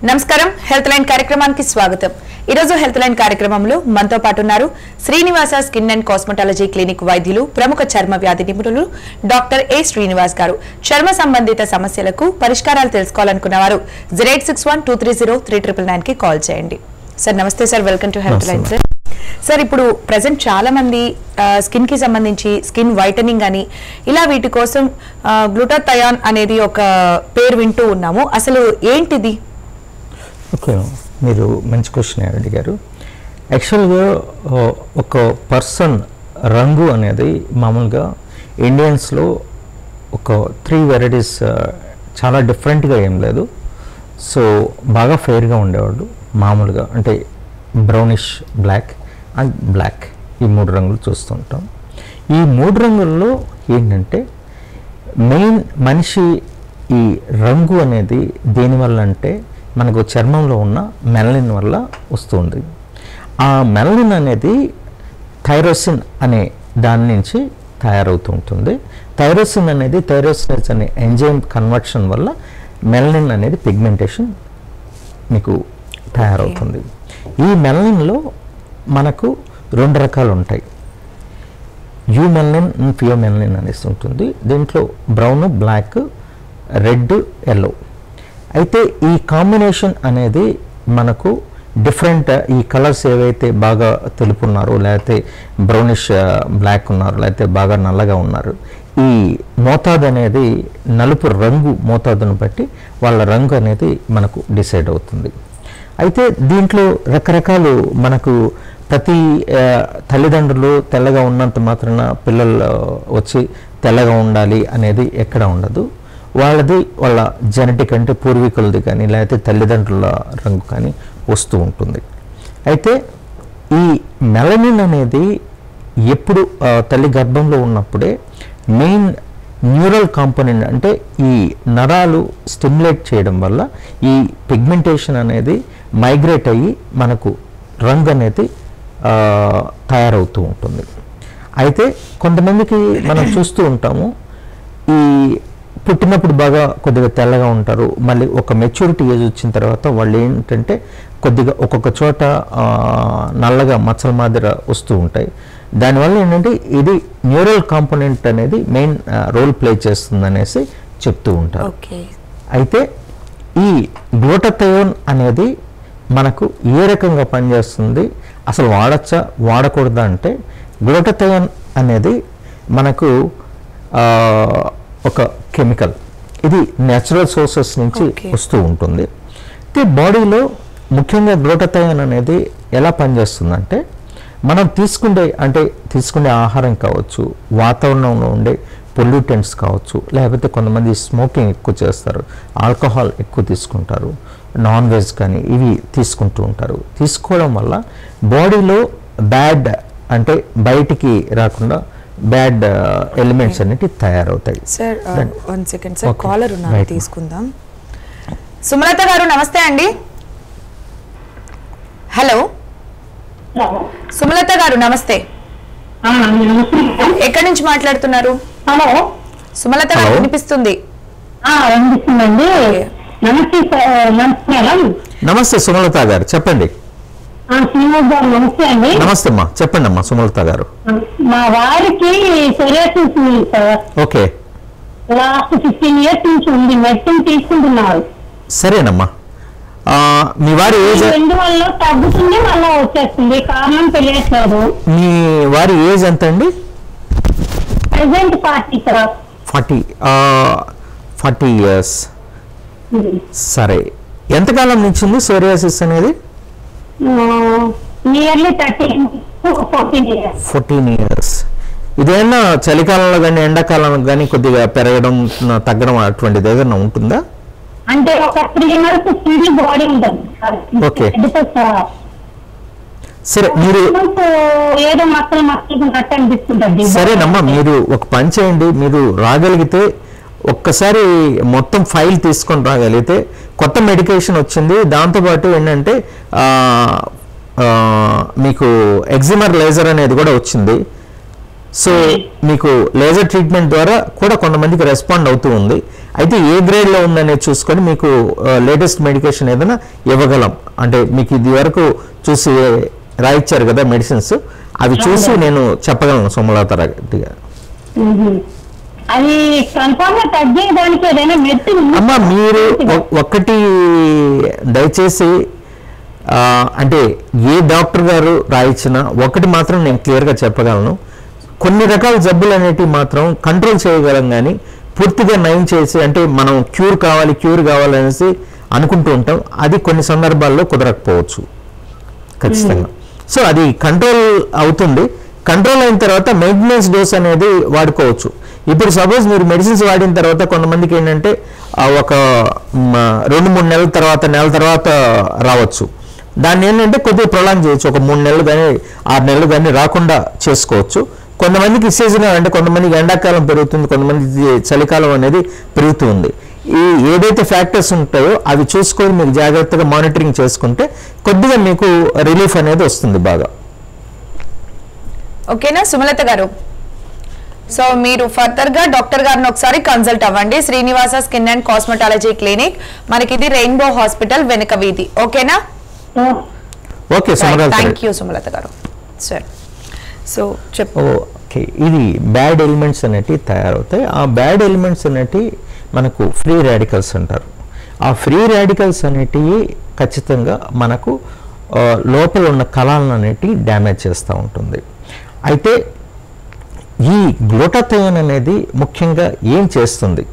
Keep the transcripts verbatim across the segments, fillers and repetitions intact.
నమస్కారం health line కార్యక్రమానికి స్వాగతం। ఈ రోజు హెల్త్ లైన్ కార్యక్రమంలో మనతో పాటు ఉన్నారు Srinivasa skin and cosmetology clinic వైద్యులు ప్రముఖ చర్మ వ్యాధి నిపుణులు డాక్టర్ ఏ శ్రీనివాస్ గారు। చర్మ సంబంధిత సమస్యలకు పరిష్కారాలు తెలుసుకోవాలనుకున్నవారు zero eight six one two three zero three nine nine కి కాల్ చేయండి। సార్ నమస్తే sir, welcome to health line sir. Sir ఇప్పుడు ప్రెజెంట్ చాలా మంది స్కిన్ కి సంబంధించి స్కిన్ వైటనింగ్ అని ఇలా వీటి కోసం గ్లూటాథయోన్ అనేది ఒక పేరు వింటూ ఉన్నాము, అసలు ఏంటిది? ఓకే, మీరు మంచి క్వశ్చన్ అడిగారు। యాక్చువల్గా ఒక పర్సన్ రంగు అనేది మామూలుగా ఇండియన్స్లో ఒక త్రీ వెరైటీస్ చాలా డిఫరెంట్గా ఏం లేదు। సో బాగా ఫెయిర్గా ఉండేవాళ్ళు మామూలుగా, అంటే బ్రౌనిష్ బ్లాక్ అండ్ బ్లాక్, ఈ మూడు రంగులు చూస్తుంటాం। ఈ మూడు రంగుల్లో ఏంటంటే మెయిన్ మనిషి ఈ రంగు అనేది దేనివల్ల అంటే మనకు చర్మంలో ఉన్న మెలనిన్ వల్ల వస్తుంది। ఆ మెలనిన్ అనేది థైరోసిన్ అనే దాని నుంచి తయారవుతూ ఉంటుంది। థైరోసిన్ అనేది థైరోసినేజ్ అనే ఎంజైమ్ కన్వర్షన్ వల్ల మెలనిన్ అనేది పిగ్మెంటేషన్ మీకు తయారవుతుంది। ఈ మెలనిన్లో మనకు రెండు రకాలు ఉంటాయి, eumelanin and pheomelanin అనేసి ఉంటుంది। దీంట్లో బ్రౌన్, బ్లాక్, రెడ్, ఎల్లో। అయితే ఈ కాంబినేషన్ అనేది మనకు డిఫరెంట్, ఈ కలర్స్ ఏవైతే బాగా తెలుపు ఉన్నారో, లేకపోతే బ్రౌనిష్ బ్లాక్ ఉన్నారు, లేకపోతే బాగా నల్లగా ఉన్నారు, ఈ మోతాదు అనేది నలుపు రంగు మోతాదును బట్టి వాళ్ళ రంగు అనేది మనకు డిసైడ్ అవుతుంది। అయితే దీంట్లో రకరకాలు మనకు ప్రతి తల్లిదండ్రులు తెల్లగా ఉన్నంత మాత్రాన పిల్లలు వచ్చి తెల్లగా ఉండాలి అనేది ఎక్కడ ఉండదు। వాళ్ళది వాళ్ళ జెనెటిక్ అంటే పూర్వీకులది కానీ లేకపోతే తల్లిదండ్రుల రంగు కానీ వస్తూ ఉంటుంది। అయితే ఈ మెలనిన్ అనేది ఎప్పుడు తల్లి గర్భంలో ఉన్నప్పుడే మెయిన్ న్యూరల్ కాంపోనెంట్, అంటే ఈ నరాలు స్టిమ్యులేట్ చేయడం వల్ల ఈ పిగ్మెంటేషన్ అనేది మైగ్రేట్ అయ్యి మనకు రంగు అనేది తయారవుతూ ఉంటుంది। అయితే కొంతమందికి మనం చూస్తూ ఉంటాము, ఈ పుట్టినప్పుడు బాగా కొద్దిగా తెల్లగా ఉంటారు, మళ్ళీ ఒక మెచ్యూరిటీ ఏజ్ వచ్చిన తర్వాత వాళ్ళు ఏంటంటే కొద్దిగా ఒక్కొక్క చోట నల్లగా మచ్చల మాదిరి వస్తూ ఉంటాయి। దానివల్ల ఏంటంటే ఇది న్యూరల్ కాంపోనెంట్ అనేది మెయిన్ రోల్ ప్లే చేస్తుంది అనేసి చెప్తూ ఉంటారు। అయితే ఈ గ్లూటాథయోన్ అనేది మనకు ఏ రకంగా పనిచేస్తుంది, అసలు వాడచ్చా వాడకూడదా అంటే, గ్లూటాథయోన్ అనేది మనకు ఒక కెమికల్, ఇది న్యాచురల్ సోర్సెస్ నుంచి వస్తూ ఉంటుంది। అయితే బాడీలో ముఖ్యంగా గ్లూటాథయోన్ అనేది ఎలా పనిచేస్తుందంటే, మనం తీసుకునే అంటే తీసుకునే ఆహారం కావచ్చు, వాతావరణంలో ఉండే పొల్యూటెంట్స్ కావచ్చు, లేకపోతే కొంతమంది స్మోకింగ్ ఎక్కువ చేస్తారు, ఆల్కహాల్ ఎక్కువ తీసుకుంటారు, నాన్ వెజ్ కానీ ఇవి తీసుకుంటూ ఉంటారు। తీసుకోవడం వల్ల బాడీలో బ్యాడ్ అంటే బయటికి రాకుండా బ్యాడ్ ఎలిమెంట్స్ అన్నిటి తయారవుతాయి। Sir one second sir, caller ఉన్నారు తీసుకుందాం। సుమలత గారు నమస్తే అండి। హలో సుమలత గారు నమస్తే, ఎక్కడి నుంచి మాట్లాడుతున్నారు? హలో సుమలత గారు వినిపిస్తుంది? వినిపిస్తుందండి। నమస్తే నమస్కారం। నమస్తే సుమలత గారు, చెప్పండి। శ్రీనివాస్ గారు నమస్తే అండి। నమస్తే అమ్మా, చెప్పండి అమ్మా సుమలత గారు। మా వారికి సొరియాసిస్ ఉంది sir, okay, last fifteen years నుంచి ఉంది, మెడిసిన్ తీసుకుంటున్నారు। సరేనమ్మా, మీ వారి ఏజ్ రెండు వల్ల తగ్గుతుంది మళ్ళీ వచ్చేస్తుంది, కారణం తెలియట్లేదు। మీ వారి ఏజ్ ఎంత అండి? Present forty sir. Forty forty years సరే, ఎంతకాలం నుంచి ఉంది సోరియాసిస్ అనేది? Nearly thirteen fourteen years fourteen years ఇదేనా చలికాలంలో కానీ ఎండాకాలంలో కానీ కొద్దిగా పెరగడం తగ్గడం అటువంటిది ఏదైనా ఉంటుందా? అంటే ఒక త్రీ మంత్స్ ఫుల్ బాడీ ఉంటుంది। ఓకే, సరే, మీరు ఏదో మక్కలు మక్కలు అనిపిస్తుంటుంది। సరేనమ్మా, మీరు ఒక పని చేయండి, మీరు రాగలిగితే ఒక్కసారి మొత్తం ఫైల్ తీసుకొని రాగలిగితే కొత్త మెడికేషన్ వచ్చింది, దాంతోపాటు ఏంటంటే మీకు ఎగ్జిమర్ లేజర్ అనేది కూడా వచ్చింది, సో మీకు లేజర్ ట్రీట్మెంట్ ద్వారా కూడా కొంతమందికి రెస్పాండ్ అవుతూ ఉంది. అయితే ఏ గ్రేడ్లో ఉందనేది చూసుకొని మీకు లేటెస్ట్ మెడికేషన్ ఏదైనా ఇవ్వగలం. అంటే మీకు ఇది వరకు చూసి రాయిచ్చారు కదా మెడిసిన్స్, అవి చూసి నేను చెప్పగలను సుమలత రెడ్డి గారు. అది కన్ఫర్మ్ గా తగ్గేదానికి ఏదైనా మెడిసిన్ అమ్మా మీరు ఒక్కటి దయచేసి అంటే ఏ డాక్టర్ గారు రాయించినా ఒకటి మాత్రం నేను క్లియర్గా చెప్పగలను, కొన్ని రకాల జబ్బులు అనేటివి మాత్రం కంట్రోల్ చేయగలం కానీ పూర్తిగా నయం చేసి అంటే మనం క్యూర్ కావాలి క్యూర్ కావాలనేసి అనుకుంటూ ఉంటాం, అది కొన్ని సందర్భాల్లో కుదరకపోవచ్చు ఖచ్చితంగా. సో అది కంట్రోల్ అవుతుంది, కంట్రోల్ అయిన తర్వాత మెయింటెనెన్స్ డోస్ అనేది వాడుకోవచ్చు. ఇప్పుడు సపోజ్ మీరు మెడిసిన్స్ వాడిన తర్వాత కొంతమందికి ఏంటంటే ఒక రెండు మూడు నెలల తర్వాత నెల తర్వాత రావచ్చు, దాన్ని ఏంటంటే కొద్దిగా ప్రొలాంగ్ చేయొచ్చు, ఒక మూడు నెలలు కానీ ఆరు నెలలు కానీ రాకుండా చేసుకోవచ్చు. కొంతమందికి సీజనల్ అంటే కొంతమందికి ఎండాకాలం పెరుగుతుంది, కొంతమందికి చలికాలం అనేది పెరుగుతుంది. ఈ ఏదైతే ఫ్యాక్టర్స్ ఉంటాయో అవి చూసుకొని మీకు జాగ్రత్తగా మానిటరింగ్ చేసుకుంటే కొద్దిగా మీకు రిలీఫ్ అనేది వస్తుంది బాగా. ఓకేనా సుమలత గారు? సో మీరు ఫర్దర్ గా డాక్టర్ గారిని ఒకసారి కన్సల్ట్ అవ్వండి. Srinivasa skin and cosmetology clinic, మనకి ఇది రెయిన్బో హాస్పిటల్ వెనుక వీధి. ఓకేనా? ఓకే థ్యాంక్ యూ సుమలత గారు. సరే సో చెప్పు. ఓకే, ఇది బ్యాడ్ ఎలిమెంట్స్ అనేటివి తయారవుతాయి. ఆ బ్యాడ్ ఎలిమెంట్స్ అనేటివి మనకు ఫ్రీ రాడికల్స్ అంటారు. ఆ ఫ్రీ రాడికల్స్ అనేటివి ఖచ్చితంగా మనకు లోపల ఉన్న కణాలను అనేటివి డ్యామేజ్ చేస్తూ ఉంటుంది. అయితే ఈ గ్లూటాథయోన్ అనేది ముఖ్యంగా ఏం చేస్తుంది?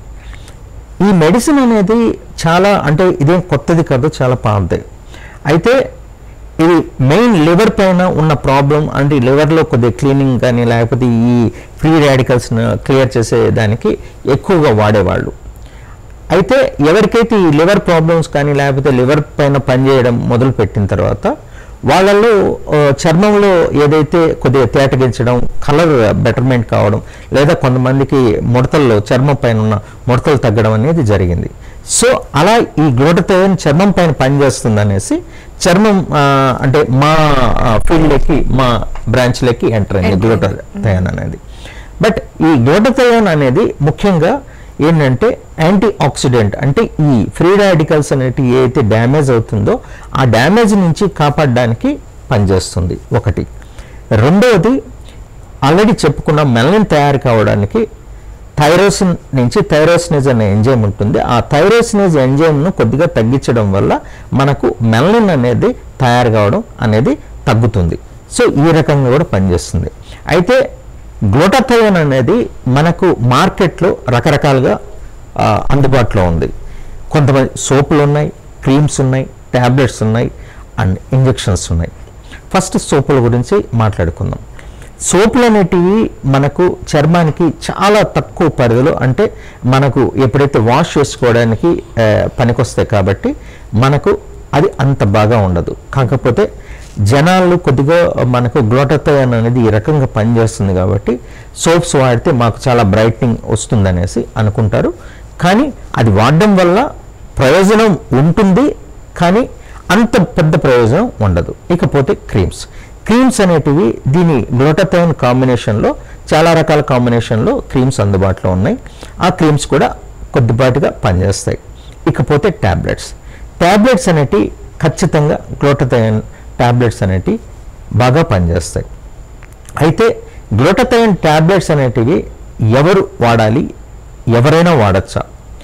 ఈ మెడిసిన్ అనేది చాలా అంటే ఇదేం కొత్తది కాదు, చాలా పాతదే. అయితే ఇది మెయిన్ లివర్ పైన ఉన్న ప్రాబ్లం అంటే లివర్లో కొద్దిగా క్లీనింగ్ కానీ లేకపోతే ఈ ఫ్రీ రాడికల్స్ను క్లియర్ చేసేదానికి ఎక్కువగా వాడేవాళ్ళు. అయితే ఎవరికైతే ఈ లివర్ ప్రాబ్లమ్స్ కానీ లేకపోతే లివర్ పైన పనిచేయడం మొదలుపెట్టిన తర్వాత వాళ్ళల్లో చర్మంలో ఏదైతే కొద్దిగా తేటగించడం, కలర్ బెటర్మెంట్ కావడం, లేదా కొంతమందికి ముడతల్లో చర్మం పైన ఉన్న ముడతలు తగ్గడం అనేది జరిగింది. సో అలా ఈ గ్లూటాథయోన్ చర్మం పైన పనిచేస్తుంది అనేసి చర్మం అంటే మా ఫీల్డ్లోకి మా బ్రాంచ్లోకి ఎంటర్ అయింది గ్లూటాథయోన్ అనేది. బట్ ఈ గ్లూటాథయోన్ అనేది ముఖ్యంగా ఏంటంటే యాంటీ ఆక్సిడెంట్, అంటే ఈ ఫ్రీ రాడికల్స్ అనేటి ఏదైతే డ్యామేజ్ అవుతుందో ఆ డ్యామేజ్ నుంచి కాపాడడానికి పనిచేస్తుంది ఒకటి. రెండవది ఆల్రెడీ చెప్పుకున్న మెలనిన్ తయారు కావడానికి థైరోసిన్ నుంచి థైరోసినేజ్ అనే ఎంజైమ్ ఉంటుంది. ఆ థైరోసినేజ్ ఎంజైమ్ను కొద్దిగా తగ్గించడం వల్ల మనకు మెలనిన్ అనేది తయారు కావడం అనేది తగ్గుతుంది. సో ఈ రకంగా కూడా పనిచేస్తుంది. అయితే గ్లూటాథయోన్ అనేది మనకు మార్కెట్లో రకరకాలుగా అందుబాటులో ఉంది. కొంతమంది సోపులు ఉన్నాయి, క్రీమ్స్ ఉన్నాయి, ట్యాబ్లెట్స్ ఉన్నాయి అండ్ ఇంజెక్షన్స్ ఉన్నాయి. ఫస్ట్ సోపుల గురించి మాట్లాడుకుందాం. సోపులు అనేటివి మనకు చర్మానికి చాలా తక్కువ పరిధిలో అంటే మనకు ఎప్పుడైతే వాష్ చేసుకోవడానికి పనికొస్తాయి కాబట్టి మనకు అది అంత బాగా ఉండదు. కాకపోతే జనాలు కొద్దిగా మనకు గ్లూటాథయోన్ అనేది ఈ రకంగా పనిచేస్తుంది కాబట్టి సోప్స్ వాడితే మాకు చాలా బ్రైట్నింగ్ వస్తుందనేసి అనుకుంటారు. కానీ అది వాడడం వల్ల ప్రయోజనం ఉంటుంది కానీ అంత పెద్ద ప్రయోజనం ఉండదు. ఇకపోతే క్రీమ్స్ క్రీమ్స్ అనేటివి దీని గ్లూటాథయోన్ కాంబినేషన్లో చాలా రకాల కాంబినేషన్లో క్రీమ్స్ అందుబాటులో ఉన్నాయి. ఆ క్రీమ్స్ కూడా కొద్దిపాటిగా పనిచేస్తాయి. ఇకపోతే ట్యాబ్లెట్స్ ట్యాబ్లెట్స్ అనేటివి ఖచ్చితంగా గ్లూటాథయోన్ ట్యాబ్లెట్స్ అనేటివి బాగా పనిచేస్తాయి. అయితే గ్లూటాథయోన్ ట్యాబ్లెట్స్ అనేటివి ఎవరు వాడాలి, ఎవరైనా వాడచ్చా?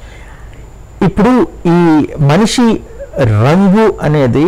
ఇప్పుడు ఈ మనిషి రంగు అనేది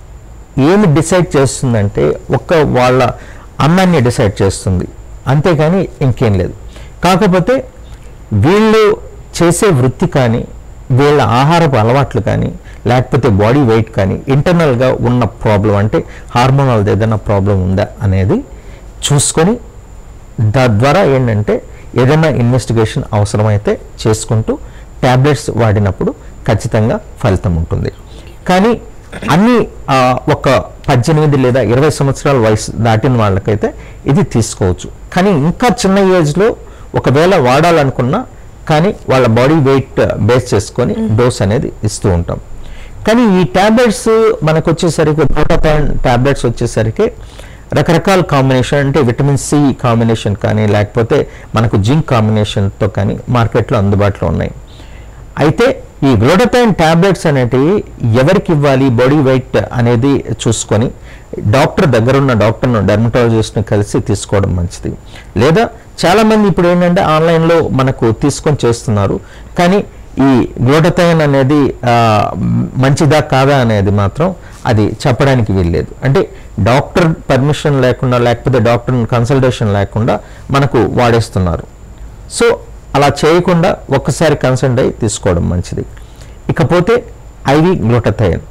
ఏమి డిసైడ్ చేస్తుందంటే ఒక్క వాళ్ళ అన్నాన్ని డిసైడ్ చేస్తుంది, అంతేకాని ఇంకేం లేదు. కాకపోతే వీళ్ళు చేసే వృత్తి కానీ వీళ్ళ ఆహారపు అలవాట్లు కానీ లేకపోతే బాడీ వెయిట్ కానీ ఇంటర్నల్గా ఉన్న ప్రాబ్లం అంటే హార్మోనల్ ఏదైనా ప్రాబ్లం ఉందా అనేది చూసుకొని తద్వారా ఏంటంటే ఏదైనా ఇన్వెస్టిగేషన్ అవసరమైతే చేసుకుంటూ ట్యాబ్లెట్స్ వాడినప్పుడు ఖచ్చితంగా ఫలితం ఉంటుంది. కానీ అన్ని ఒక పద్దెనిమిది లేదా ఇరవై సంవత్సరాల వయసు దాటిన వాళ్ళకైతే ఇది తీసుకోవచ్చు. కానీ ఇంకా చిన్న ఏజ్లో ఒకవేళ వాడాలనుకున్నా కానీ వాళ్ళ బాడీ వెయిట్ బేస్ చేసుకొని డోస్ అనేది ఇస్తూ ఉంటాం. కానీ ఈ ట్యాబ్లెట్స్ మనకు వచ్చేసరికి గ్లూటాథయోన్ ట్యాబ్లెట్స్ వచ్చేసరికి రకరకాల కాంబినేషన్ అంటే విటమిన్ సి కాంబినేషన్ కానీ లేకపోతే మనకు జింక్ కాంబినేషన్తో కానీ మార్కెట్లో అందుబాటులో ఉన్నాయి. అయితే ఈ గ్లూటథైన్ ట్యాబ్లెట్స్ అనేటివి ఎవరికి ఇవ్వాలి బాడీ వెయిట్ అనేది చూసుకొని డాక్టర్ దగ్గరున్న డాక్టర్ను డెర్మటాలజిస్ట్ని కలిసి తీసుకోవడం మంచిది. లేదా చాలామంది ఇప్పుడు ఏంటంటే ఆన్లైన్లో మనకు తీసుకొని చేస్తున్నారు, కానీ ఈ గ్లూటథైన్ అనేది మంచిదా కాదా అనేది మాత్రం అది చెప్పడానికి వీల్లేదు. అంటే డాక్టర్ పర్మిషన్ లేకుండా లేకపోతే డాక్టర్ కన్సల్టేషన్ లేకుండా మనకు వాడేస్తున్నారు. సో అలా చేయకుండా ఒక్కసారి కన్సల్ట్ అయ్యి తీసుకోవడం మంచిది. ఇకపోతే ఐవి గ్లూటథైన్.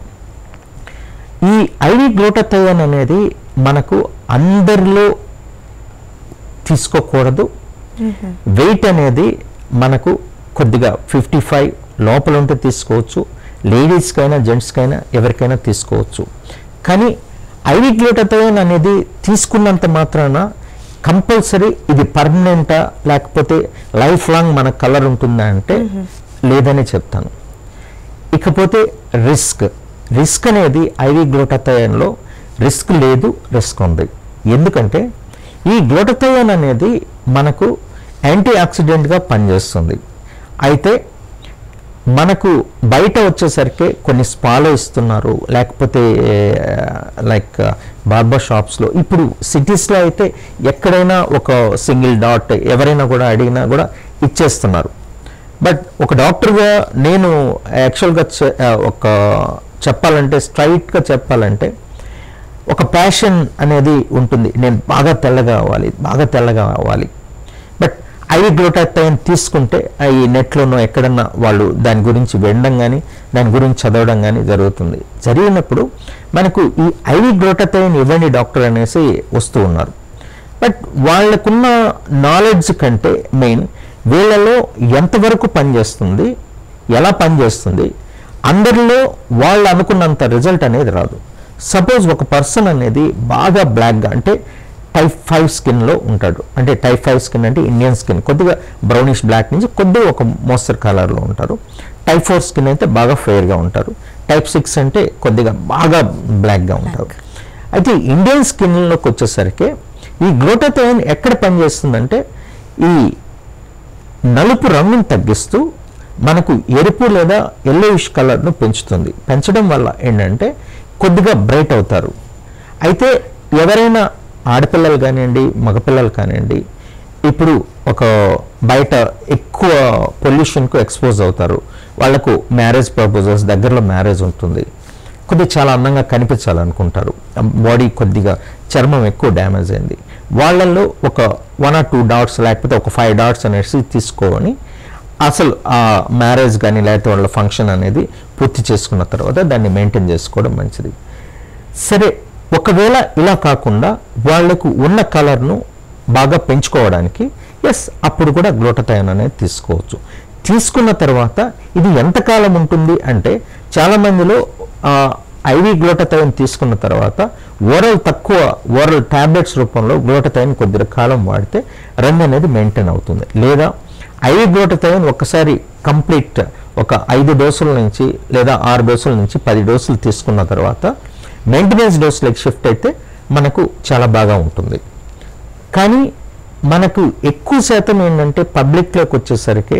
ఈ ఐవి గ్లూటథైన్ అనేది మనకు అందరిలో తీసుకోకూడదు. వెయిట్ అనేది మనకు కొద్దిగా ఫిఫ్టీ ఫైవ్ లోపల ఉంటే తీసుకోవచ్చు, లేడీస్కైనా జెంట్స్కైనా ఎవరికైనా తీసుకోవచ్చు. కానీ ఐవి గ్లూటథైన్ అనేది తీసుకున్నంత మాత్రాన కంపల్సరీ ఇది పర్మనెంటా లేకపోతే లైఫ్ లాంగ్ మన కలర్ ఉంటుందా అంటే లేదని చెప్తాను. ఇకపోతే రిస్క్ రిస్క్ అనేది ఐవి గ్లూటథైన్లో రిస్క్ లేదు, రిస్క్ ఉంది. ఎందుకంటే ఈ గ్లూటథైన్ అనేది మనకు యాంటీ ఆక్సిడెంట్గా పనిచేస్తుంది. అయితే మనకు బయట వచ్చేసరికి కొన్ని స్పాలో ఇస్తున్నారు, లేకపోతే లైక్ బార్బర్ షాప్స్లో. ఇప్పుడు సిటీస్లో అయితే ఎక్కడైనా ఒక సింగిల్ డాట్ ఎవరైనా కూడా అడిగినా కూడా ఇచ్చేస్తున్నారు. బట్ ఒక డాక్టర్గా నేను యాక్చువల్గా ఒక చెప్పాలంటే స్ట్రైట్గా చెప్పాలంటే ఒక ప్యాషన్ అనేది ఉంటుంది. నేను బాగా తెల్లగా అవ్వాలి, బాగా తెల్లగా అవ్వాలి. బట్ ఐవి గ్లూటథైన్ తీసుకుంటే ఈ నెట్లోనో ఎక్కడన్నా వాళ్ళు దాని గురించి వినడం కానీ దాని గురించి చదవడం కానీ జరుగుతుంది. జరిగినప్పుడు మనకు ఈ ఐవి గ్లూటథైన్ ఇవ్వండి డాక్టర్ అనేసి వస్తూ ఉన్నారు. బట్ వాళ్ళకున్న నాలెడ్జ్ కంటే మెయిన్ వీళ్ళలో ఎంతవరకు పనిచేస్తుంది, ఎలా పనిచేస్తుంది, అందరిలో వాళ్ళు అనుకున్నంత రిజల్ట్ అనేది రాదు. సపోజ్ ఒక పర్సన్ అనేది బాగా బ్లాక్గా అంటే టైప్ ఫైవ్ స్కిన్లో ఉంటాడు. అంటే టైప్ ఫైవ్ స్కిన్ అంటే ఇండియన్ స్కిన్ కొద్దిగా బ్రౌనిష్ బ్లాక్ నుంచి కొద్దిగా ఒక మోస్తరు కలర్లో ఉంటారు. టైప్ ఫోర్ స్కిన్ అయితే బాగా ఫెయిర్గా ఉంటారు. టైప్ సిక్స్ అంటే కొద్దిగా బాగా బ్లాక్గా ఉంటారు. అయితే ఇండియన్ స్కిన్లోకి వచ్చేసరికి ఈ గ్లూటథైన్ ఎక్కడ పనిచేస్తుందంటే ఈ నలుపు రంగును తగ్గిస్తూ మనకు ఎరుపు లేదా ఎల్లోయిష్ కలర్ను పెంచుతుంది. పెంచడం వల్ల ఏంటంటే కొద్దిగా బ్రైట్ అవుతారు. అయితే ఎవరైనా ఆడపిల్లలు కానివ్వండి మగపిల్లలు కానివ్వండి ఇప్పుడు ఒక బయట ఎక్కువ పొల్యూషన్కు ఎక్స్పోజ్ అవుతారు. వాళ్ళకు మ్యారేజ్ పర్పసెస్ దగ్గరలో మ్యారేజ్ ఉంటుంది, కొద్దిగా చాలా అందంగా కనిపించాలనుకుంటారు, బాడీ కొద్దిగా చర్మం ఎక్కువ డ్యామేజ్ అయింది. వాళ్ళల్లో ఒక వన్ ఆర్ టూ డాట్స్ లేకపోతే ఒక ఫైవ్ డాట్స్ అనేసి తీసుకొని అసలు ఆ మ్యారేజ్ కానీ లేకపోతే వాళ్ళ ఫంక్షన్ అనేది పూర్తి చేసుకున్న తర్వాత దాన్ని మెయింటైన్ చేసుకోవడం మంచిది. సరే, ఒకవేళ ఇలా కాకుండా వాళ్లకు ఉన్న కలర్ను బాగా పెంచుకోవడానికి ఎస్ అప్పుడు కూడా గ్లూటథైన్ అనేది తీసుకోవచ్చు. తీసుకున్న తర్వాత ఇది ఎంతకాలం ఉంటుంది అంటే చాలామందిలో ఐవి గ్లూటథైన్ తీసుకున్న తర్వాత ఓరల్ తక్కువ ఓరల్ ట్యాబ్లెట్స్ రూపంలో గ్లూటథైన్ కొద్ది కాలం వాడితే రంగు అనేది మెయింటైన్ అవుతుంది. లేదా ఐవి గ్లూటథైన్ ఒకసారి కంప్లీట్ ఒక ఐదు డోసుల నుంచి లేదా ఆరు డోసుల నుంచి పది డోసులు తీసుకున్న తర్వాత మెయింటెనెన్స్ డోసులకు షిఫ్ట్ అయితే మనకు చాలా బాగా ఉంటుంది. కానీ మనకు ఎక్కువ శాతం ఏంటంటే పబ్లిక్లోకి వచ్చేసరికి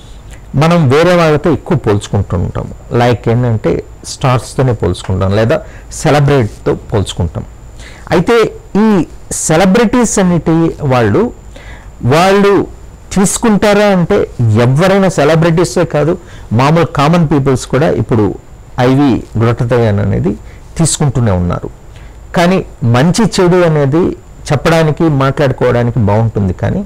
మనం వేరే వాళ్ళతో ఎక్కువ పోల్చుకుంటూ ఉంటాం. లైక్ ఏంటంటే స్టార్స్తోనే పోల్చుకుంటాం లేదా సెలబ్రిటీతో పోల్చుకుంటాం. అయితే ఈ సెలబ్రిటీస్ అన్నిటి వాళ్ళు వాళ్ళు తీసుకుంటారా అంటే ఎవరైనా సెలబ్రిటీసే కాదు మామూలు కామన్ పీపుల్స్ కూడా ఇప్పుడు ఐవి గ్లూటథైన్ అనేది తీసుకుంటూనే ఉన్నారు. కానీ మంచి చెడు అనేది చెప్పడానికి మాట్లాడుకోవడానికి బాగుంటుంది, కానీ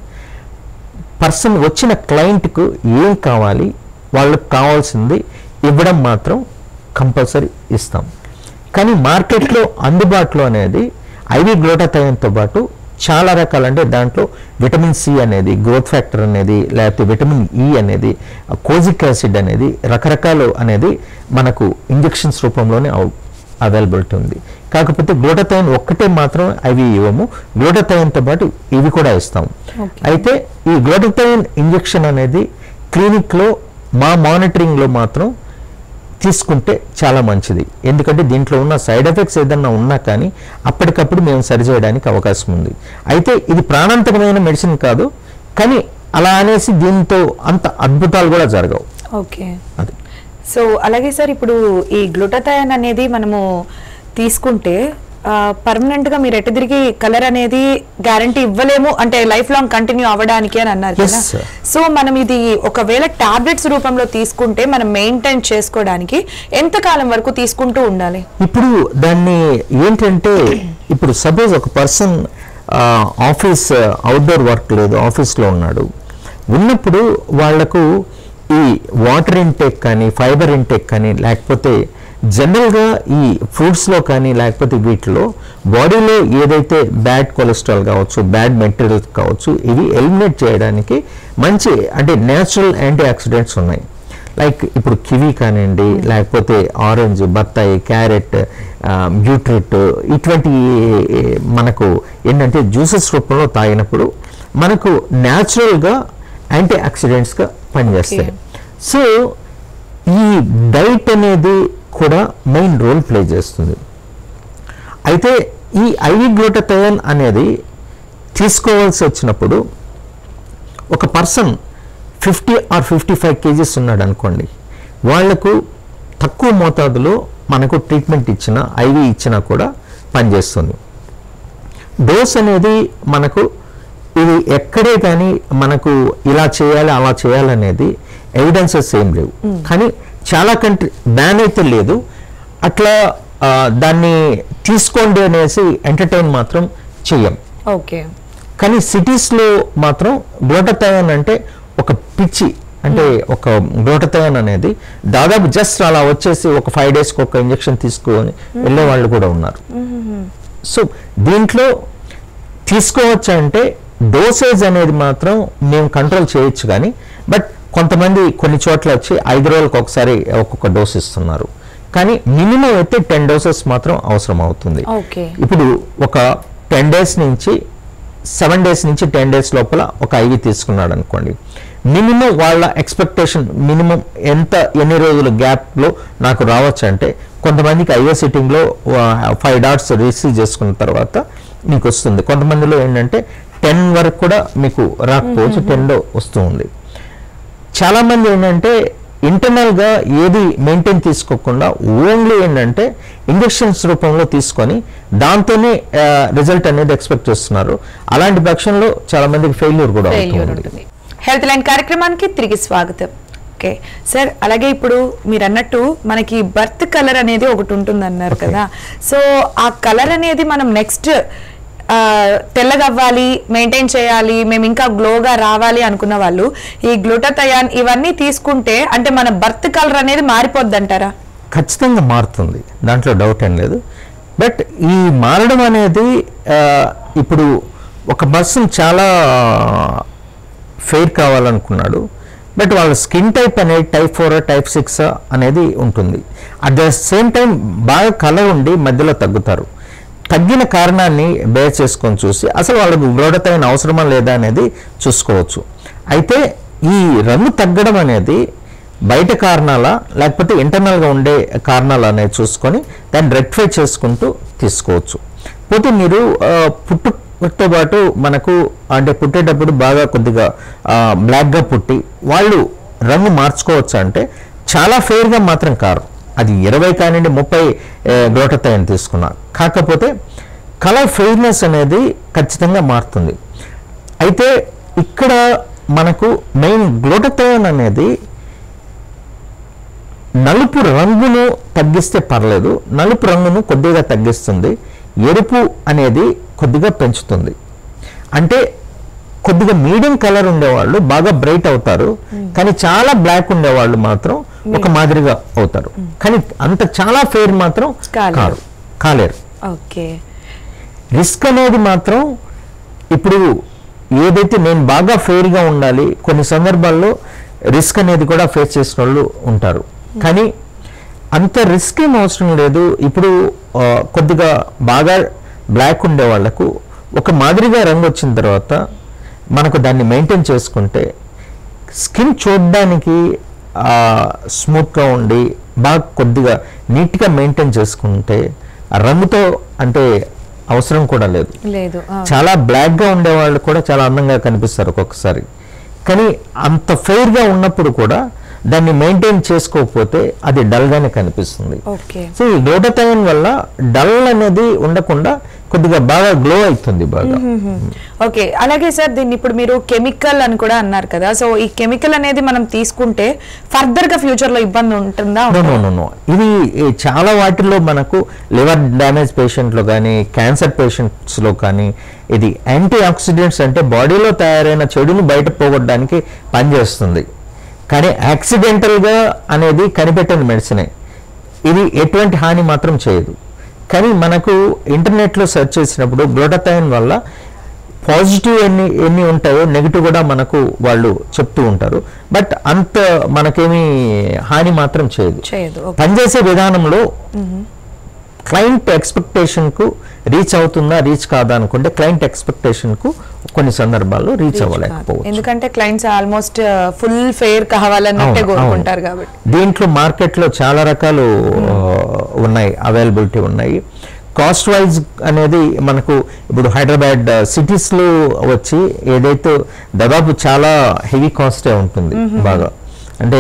పర్సన్ వచ్చిన క్లయింట్కు ఏం కావాలి వాళ్ళకు కావాల్సింది ఇవ్వడం మాత్రం కంపల్సరీ ఇస్తాం. కానీ మార్కెట్లో అందుబాటులో అనేది ఐవి గ్లూటథైన్తో పాటు చాలా రకాలు, అంటే దాంట్లో విటమిన్ సి అనేది, గ్రోత్ ఫ్యాక్టర్ అనేది, లేకపోతే విటమిన్ ఈ అనేది, కోజిక్ యాసిడ్ అనేది, రకరకాలు అనేది మనకు ఇంజెక్షన్స్ రూపంలోనే అవైలబిలిటీ ఉంది. కాకపోతే గ్లూటథైన్ ఒక్కటే మాత్రం అవి ఇవ్వము, గ్లూటథైన్తో పాటు ఇవి కూడా ఇస్తాము. అయితే ఈ గ్లూటథైన్ ఇంజెక్షన్ అనేది క్లినిక్లో మా మానిటరింగ్లో మాత్రం తీసుకుంటే చాలా మంచిది. ఎందుకంటే దీంట్లో ఉన్న సైడ్ ఎఫెక్ట్స్ ఏదన్నా ఉన్నా కానీ అప్పటికప్పుడు మేము సరిచేయడానికి అవకాశం ఉంది. అయితే ఇది ప్రాణాంతకమైన మెడిసిన్ కాదు, కానీ అలా అనేసి దీంతో అంత అద్భుతాలు కూడా జరగవు. ఓకే, అది. సో అలాగే సార్, ఇప్పుడు ఈ గ్లూటాథయోన్ అనేది మనము తీసుకుంటే పర్మనెంట్ గా మీరు ఎటు తిరిగి కలర్ అనేది గ్యారంటీ ఇవ్వలేము, అంటే లైఫ్ లాంగ్ కంటిన్యూ అవ్వడానికి అని అన్నారు కదా. సో మనం ఇది ఒకవేళ టాబ్లెట్స్ రూపంలో తీసుకుంటే మనం మెయింటైన్ చేసుకోవడానికి ఎంత కాలం వరకు తీసుకుంటూ ఉండాలి? ఇప్పుడు దాన్ని ఏంటంటే, ఇప్పుడు సపోజ్ ఒక పర్సన్ ఆఫీస్ అవుట్డోర్ వర్క్ లేదు, ఆఫీస్లో ఉన్నాడు, ఉన్నప్పుడు వాళ్లకు ఈ వాటర్ ఇంటేక్ కానీ ఫైబర్ ఇంటేక్ కానీ లేకపోతే జనరల్గా ఈ ఫ్రూట్స్లో కానీ లేకపోతే వీటిలో బాడీలో ఏదైతే బ్యాడ్ కొలెస్ట్రాల్ కావచ్చు, బ్యాడ్ మెటీరియల్స్ కావచ్చు, ఇవి ఎలిమినేట్ చేయడానికి మంచి అంటే న్యాచురల్ యాంటీ ఆక్సిడెంట్స్ ఉన్నాయి. లైక్ ఇప్పుడు కివీ కానివ్వండి, లేకపోతే ఆరెంజ్, బత్తాయి, క్యారెట్, బీట్రూట్, ఇటువంటి మనకు ఏంటంటే జ్యూసెస్ రూపంలో తాగినప్పుడు మనకు న్యాచురల్గా యాంటీ ఆక్సిడెంట్స్గా పనిచేస్తాయి. సో ఈ డైట్ అనేది కూడా మెయిన్ రోల్ ప్లే చేస్తుంది. అయితే ఈ ఐవి గ్లూటాథయోన్ అనేది తీసుకోవాల్సి వచ్చినప్పుడు ఒక person fifty or fifty five kgs ఉన్నాడు అనుకోండి, వాళ్లకు తక్కువ మోతాదులో మనకు ట్రీట్మెంట్ ఇచ్చినా ఐవి ఇచ్చినా కూడా పనిచేస్తుంది. డోస్ అనేది మనకు ఇది ఎక్కడే కానీ మనకు ఇలా చేయాలి అలా చేయాలనేది ఎవిడెన్సెస్ ఏం లేవు. కానీ చాలా కంట్రీ బ్యాన్ అయితే లేదు, అట్లా దాన్ని తీసుకోండి అనేసి ఎంటర్టైన్ మాత్రం చెయ్యం. ఓకే, కానీ సిటీస్లో మాత్రం గ్లూటాథయోన్ అంటే ఒక పిచ్చి, అంటే ఒక గ్లూటాథయోన్ అనేది దాదాపు జస్ట్ అలా వచ్చేసి ఒక ఫైవ్ డేస్కి ఒక ఇంజెక్షన్ తీసుకొని వెళ్ళే వాళ్ళు కూడా ఉన్నారు. సో దీంట్లో తీసుకోవచ్చు అంటే డోసేజ్ అనేది మాత్రం మేము కంట్రోల్ చేయొచ్చు, కానీ బట్ కొంతమంది కొన్ని చోట్ల వచ్చి ఐదు రోజులకు ఒకసారి ఒక్కొక్క డోస్ ఇస్తున్నారు. కానీ మినిమం అయితే టెన్ డోసెస్ మాత్రం అవసరం అవుతుంది. ఇప్పుడు ఒక టెన్ డేస్ నుంచి సెవెన్ డేస్ నుంచి టెన్ డేస్ లోపల ఒక ఐవి తీసుకున్నాడు అనుకోండి, మినిమం వాళ్ళ ఎక్స్పెక్టేషన్ మినిమం ఎంత ఎన్ని రోజుల గ్యాప్లో నాకు రావచ్చు అంటే, కొంతమందికి ఐవో సిట్టింగ్లో ఫైవ్ డాట్స్ రిసీవ్ చేసుకున్న తర్వాత మీకు వస్తుంది. కొంతమందిలో ఏంటంటే టెన్ వరకు కూడా మీకు రాకపోవచ్చు, టెన్లో వస్తూ ఉంది. చాలామంది ఏంటంటే ఇంటర్నల్గా ఏది మెయింటైన్ తీసుకోకుండా ఓన్లీ ఏంటంటే ఇంజెక్షన్స్ రూపంలో తీసుకొని దాంతోనే రిజల్ట్ అనేది ఎక్స్పెక్ట్ చేస్తున్నారు. అలాంటి పక్షంలో చాలా మందికి ఫెయిల్యూర్ కూడా అవుతుంది. హెల్త్ లైన్ కార్యక్రమానికి తిరిగి స్వాగతం. ఓకే సార్, అలాగే ఇప్పుడు మీరు అన్నట్టు మనకి బర్త్ కలర్ అనేది ఒకటి ఉంటుంది అన్నారు కదా. సో ఆ కలర్ అనేది మనం నెక్స్ట్ తెల్లగవ్వాలి, మెయింటైన్ చేయాలి, మేము ఇంకా గ్లోగా రావాలి అనుకున్న వాళ్ళు ఈ గ్లూటాథయోన్ ఇవన్నీ తీసుకుంటే అంటే మన బర్త్ కలర్ అనేది మారిపోద్ది అంటారా? ఖచ్చితంగా మారుతుంది, దాంట్లో డౌట్ ఏం లేదు. బట్ ఈ మారడం అనేది ఇప్పుడు ఒక పర్సన్ చాలా ఫెయిర్ కావాలనుకున్నాడు, బట్ వాళ్ళ స్కిన్ టైప్ అనేది టైప్ ఫోర్ టైప్ సిక్స్ అనేది ఉంటుంది. అట్ ద సేమ్ టైం బాగా కలర్ ఉండి మధ్యలో తగ్గుతారు. తగ్గిన కారణాన్ని బేర్ చేసుకొని చూసి అసలు వాళ్ళకు గ్లూటాథయోన్ అవసరమా లేదా అనేది చూసుకోవచ్చు. అయితే ఈ రంగు తగ్గడం అనేది బయట కారణాలా లేకపోతే ఇంటర్నల్గా ఉండే కారణాలు అనేది చూసుకొని దాన్ని రెక్టిఫై చేసుకుంటూ తీసుకోవచ్చు. పోతే మీరు పుట్టుతో పాటు మనకు అంటే పుట్టేటప్పుడు బాగా కొద్దిగా బ్లాక్గా పుట్టి వాళ్ళు రంగు మార్చుకోవచ్చు అంటే చాలా ఫెయిర్గా మాత్రం కారు. అది ఇరవై కానివ్వండి ముప్పై గ్లూటాథయోన్ తీసుకున్నా, కాకపోతే కలర్ ఫెయిర్నెస్ అనేది ఖచ్చితంగా మారుతుంది. అయితే ఇక్కడ మనకు మెయిన్ గ్లూటాథయోన్ అనేది నలుపు రంగును తగ్గిస్తే పర్లేదు, నలుపు రంగును కొద్దిగా తగ్గిస్తుంది, ఎరుపు అనేది కొద్దిగా పెంచుతుంది. అంటే కొద్దిగా మీడియం కలర్ ఉండేవాళ్ళు బాగా బ్రైట్ అవుతారు, కానీ చాలా బ్లాక్ ఉండేవాళ్ళు మాత్రం ఒక మాదిరిగా అవుతారు. కానీ అంత చాలా ఫెయిర్ మాత్రం కారు కాలేరు. రిస్క్ అనేది మాత్రం ఇప్పుడు ఏదైతే నేను బాగా ఫెయిర్గా ఉండాలి, కొన్ని సందర్భాల్లో రిస్క్ అనేది కూడా ఫేస్ చేసిన వాళ్ళు ఉంటారు. కానీ అంత రిస్క్ ఏం అవసరం లేదు. ఇప్పుడు కొద్దిగా బాగా బ్లాక్ ఉండే వాళ్ళకు ఒక మాదిరిగా రంగు వచ్చిన తర్వాత మనకు దాన్ని మెయింటైన్ చేసుకుంటే స్కిన్ చూడడానికి స్మూత్గా ఉండి బాగా కొద్దిగా నీట్గా మెయింటైన్ చేసుకుంటే ఆ రంగుతో అంటే అవసరం కూడా లేదు. లేదు చాలా బ్లాక్గా ఉండేవాళ్ళు కూడా చాలా అందంగా కనిపిస్తారు ఒక్కొక్కసారి. కానీ అంత ఫెయిర్గా ఉన్నప్పుడు కూడా దాన్ని మెయింటైన్ చేసుకోకపోతే అది డల్గానే కనిపిస్తుంది. సో ఈ గ్లూటాథయోన్ వల్ల డల్ అనేది ఉండకుండా కొద్దిగా బాగా గ్లో అవుతుంది బాగా. ఓకే, అలాగే సార్ దీన్ని ఇప్పుడు మీరు కెమికల్ అని కూడా అన్నారు కదా, సో ఈ కెమికల్ అనేది మనం తీసుకుంటే ఫర్దర్ గా ఫ్యూచర్ లో ఇబ్బంది ఉంటుందా? ఇది చాలా వాటిల్లో మనకు లివర్ డ్యామేజ్ పేషెంట్ లో కానీ క్యాన్సర్ పేషెంట్స్ లో కానీ ఇది యాంటీ ఆక్సిడెంట్స్ అంటే బాడీలో తయారైన చెడుని బయట పోగొట్టడానికి పనిచేస్తుంది. కానీ యాక్సిడెంటల్గా అనేది కనిపెట్టిన మెడిసినే, ఇది ఎటువంటి హాని మాత్రం చేయదు. కానీ మనకు ఇంటర్నెట్లో సెర్చ్ చేసినప్పుడు గ్లూటాథయోన్ వల్ల పాజిటివ్ ఎన్ని ఎన్ని ఉంటాయో నెగిటివ్ కూడా మనకు వాళ్ళు చెప్తూ ఉంటారు. బట్ అంత మనకేమీ హాని మాత్రం చేయదు. పనిచేసే విధానంలో క్లయింట్ ఎక్స్పెక్టేషన్కు రీచ్ అవుతుందా రీచ్ కాదా అనుకుంటే క్లయింట్ ఎక్స్పెక్టేషన్కు కొన్ని సందర్భాల్లో రీచ్ అవ్వలేకపోవచ్చు. ఎందుకంటే క్లయింట్స్ ఆల్మోస్ట్ ఫుల్ ఫెయిర్ కావాలన్నట్టే కోరుకుంటారు కాబట్టి. దీంట్లో మార్కెట్లో చాలా రకాలు ఉన్నాయి, అవైలబిలిటీ ఉన్నాయి. కాస్ట్ వైజ్ అనేది మనకు ఇప్పుడు హైదరాబాద్ సిటీస్లో వచ్చి ఏదైతే దాదాపు చాలా హెవీ కాస్టే ఉంటుంది బాగా, అంటే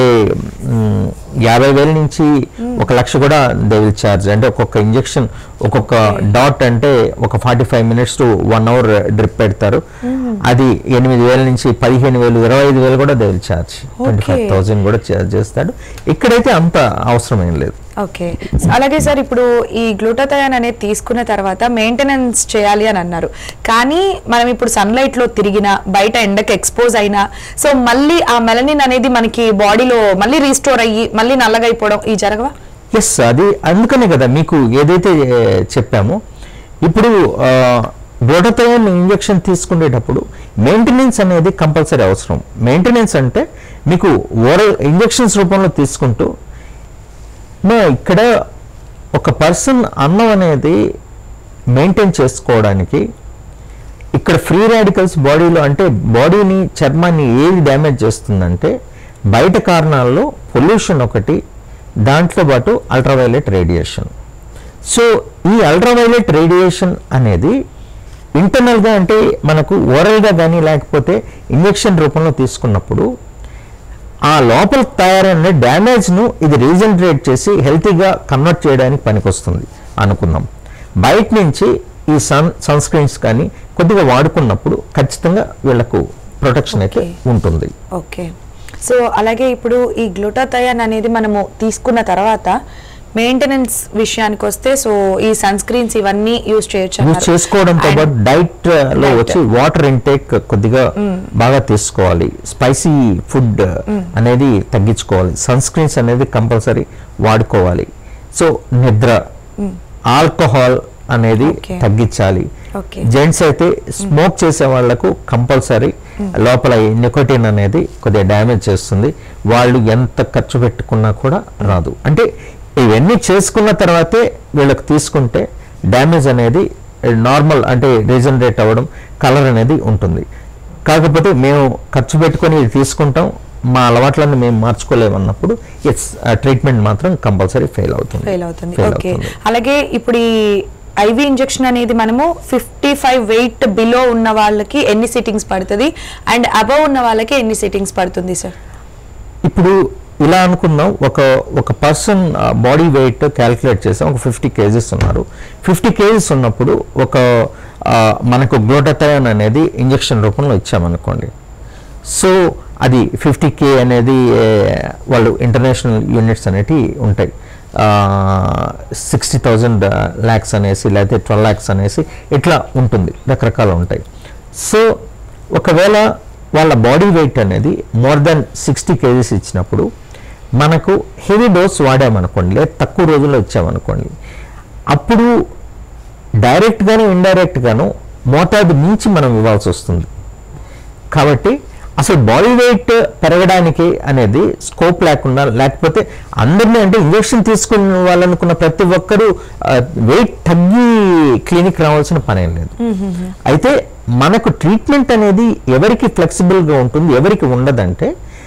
యాభై వేల నుంచి ఒక లక్ష కూడా దే విల్ ఛార్జ్. అంటే ఒక్కొక్క ఇంజెక్షన్ ఒక్కొక్క డాట్ అంటే ఒక forty five minutes to one hour drip పెడతారు. అది ఎనిమిది వేల నుంచి పదిహేను వేలు ఇరవై ఐదు వేలు కూడా they will charge, twenty five thousand కూడా ఛార్జ్ చేస్తాడు. ఇక్కడైతే అంత అవసరం ఏం లేదు. ఓకే, అలాగే సార్ ఇప్పుడు ఈ గ్లూటాథయోన్ అనేది తీసుకున్న తర్వాత మెయింటెనెన్స్ చేయాలి అని అన్నారు, కానీ మనం ఇప్పుడు సన్లైట్ లో తిరిగినా బయట ఎండకి ఎక్స్పోజ్ అయినా సో మళ్ళీ ఆ మెలనిన్ అనేది మనకి బాడీలో మళ్ళీ రీస్టోర్ అయ్యి మళ్ళీ నల్లగా అయిపోవడం ఈ జరగవా? ఎస్, అది అందుకనే కదా మీకు ఏదైతే చెప్పామో. ఇప్పుడు గ్లూటాథయోన్ ఇంజెక్షన్ తీసుకునేటప్పుడు మెయింటెనెన్స్ అనేది కంపల్సరీ అవసరం. మెయింటెనెన్స్ అంటే మీకు ఓరల్ ఇంజెక్షన్స్ రూపంలో తీసుకుంటూ ఇక్కడ ఒక పర్సన్ అన్నం అనేది మెయింటైన్ చేసుకోవడానికి ఇక్కడ ఫ్రీ రాడికల్స్ బాడీలో అంటే బాడీని చర్మాన్ని ఏది డ్యామేజ్ చేస్తుందంటే బయట కారణాల్లో పొల్యూషన్ ఒకటి, దాంట్లో పాటు అల్ట్రావైలెట్ రేడియేషన్. సో ఈ అల్ట్రావైలెట్ రేడియేషన్ అనేది ఇంటర్నల్గా అంటే మనకు ఓరల్గా కానీ లేకపోతే ఇంజెక్షన్ రూపంలో తీసుకున్నప్పుడు ఆ లోపల తయారైన డ్యామేజ్ను ఇది రీజనరేట్ చేసి హెల్తీగా కన్వర్ట్ చేయడానికి పనికొస్తుంది అనుకున్నాం. బయట నుంచి ఈ సన్ సన్ స్క్రీన్స్ కానీ కొద్దిగా వాడుకున్నప్పుడు ఖచ్చితంగా వీళ్ళకు ప్రొటెక్షన్ అయితే ఉంటుంది. ఓకే, సో అలాగే ఇప్పుడు ఈ గ్లూటాథయోన్ అనేది మనము తీసుకున్న తర్వాత మెయింటెనెన్స్ విషయానికి వస్తే సో ఈ సన్ స్క్రీన్స్ ఇవన్నీ యూజ్ చేయొచ్చు యూజ్ చేసుకోవడంతో పాటు డైట్ లో వచ్చి వాటర్ ఇంటేక్ కొద్దిగా బాగా తీసుకోవాలి, స్పైసీ ఫుడ్ అనేది తగ్గించుకోవాలి, సన్ స్క్రీన్స్ అనేది కంపల్సరీ వాడుకోవాలి. సో నిద్ర, ఆల్కహాల్ అనేది తగ్గించాలి. జెంట్స్ అయితే స్మోక్ చేసే వాళ్లకు కంపల్సరీ లోపల నికోటిన్ అనేది కొద్దిగా డ్యామేజ్ చేస్తుంది, వాళ్ళు ఎంత ఖర్చు పెట్టుకున్నా కూడా రాదు. అంటే ఇవన్నీ చేసుకున్న తర్వాతే వీళ్ళకి తీసుకుంటే డ్యామేజ్ అనేది నార్మల్ అంటే రీజనరేట్ అవ్వడం, కలర్ అనేది ఉంటుంది. కాకపోతే మేము ఖర్చు పెట్టుకొని ఇది తీసుకుంటాం, మా అలవాట్లను మేము మార్చుకోలేమన్నప్పుడు ఇట్స్ ట్రీట్మెంట్ మాత్రం కంపల్సరీ ఫెయిల్ అవుతుంది ఫెయిల్ అవుతుంది ఓకే, అలాగే ఇప్పుడు ఈ ఐవి ఇంజెక్షన్ అనేది మనము ఫిఫ్టీ ఫైవ్ వెయిట్ బిలో ఉన్న వాళ్ళకి ఎన్ని సిట్టింగ్స్ పడుతుంది అండ్ అబవ్ ఉన్న వాళ్ళకి ఎన్ని సిట్టింగ్స్ పడుతుంది సార్? ఇప్పుడు ఇలా అనుకుందాం, ఒక ఒక పర్సన్ బాడీ వెయిట్ క్యాలిక్యులేట్ చేసాం, ఒక ఫిఫ్టీ కేజీస్ ఉన్నారు. ఫిఫ్టీ కేజీస్ ఉన్నప్పుడు ఒక మనకు గ్లూటాథయోన్ అనేది ఇంజెక్షన్ రూపంలో ఇచ్చామనుకోండి. సో అది ఫిఫ్టీ కే అనేది వాళ్ళు ఇంటర్నేషనల్ యూనిట్స్ అనేటివి ఉంటాయి, సిక్స్టీ థౌజండ్ ల్యాక్స్ అనేసి లేకపోతే ట్వెల్వ్ ల్యాక్స్ అనేసి ఇట్లా ఉంటుంది, రకరకాలు ఉంటాయి. సో ఒకవేళ వాళ్ళ బాడీ వెయిట్ అనేది మోర్ దెన్ సిక్స్టీ కేజీస్ ఇచ్చినప్పుడు మనకు హెవీ డోస్ వాడామనుకోండి, లేదా తక్కువ రోజుల్లో ఇచ్చామనుకోండి, అప్పుడు డైరెక్ట్గాను ఇండైరెక్ట్గాను మోతాదు మించి మనం ఇవ్వాల్సి వస్తుంది. కాబట్టి అసలు బాడీ వెయిట్ పెరగడానికి అనేది స్కోప్ లేకుండా, లేకపోతే అందరినీ అంటే ఇంజెక్షన్ తీసుకున్న వాళ్ళనుకున్న ప్రతి ఒక్కరూ వెయిట్ తగ్గి క్లినిక్ రావాల్సిన పని ఏం లేదు. అయితే మనకు ట్రీట్మెంట్ అనేది ఎవరికి ఫ్లెక్సిబుల్గా ఉంటుంది, ఎవరికి ఉండదంటే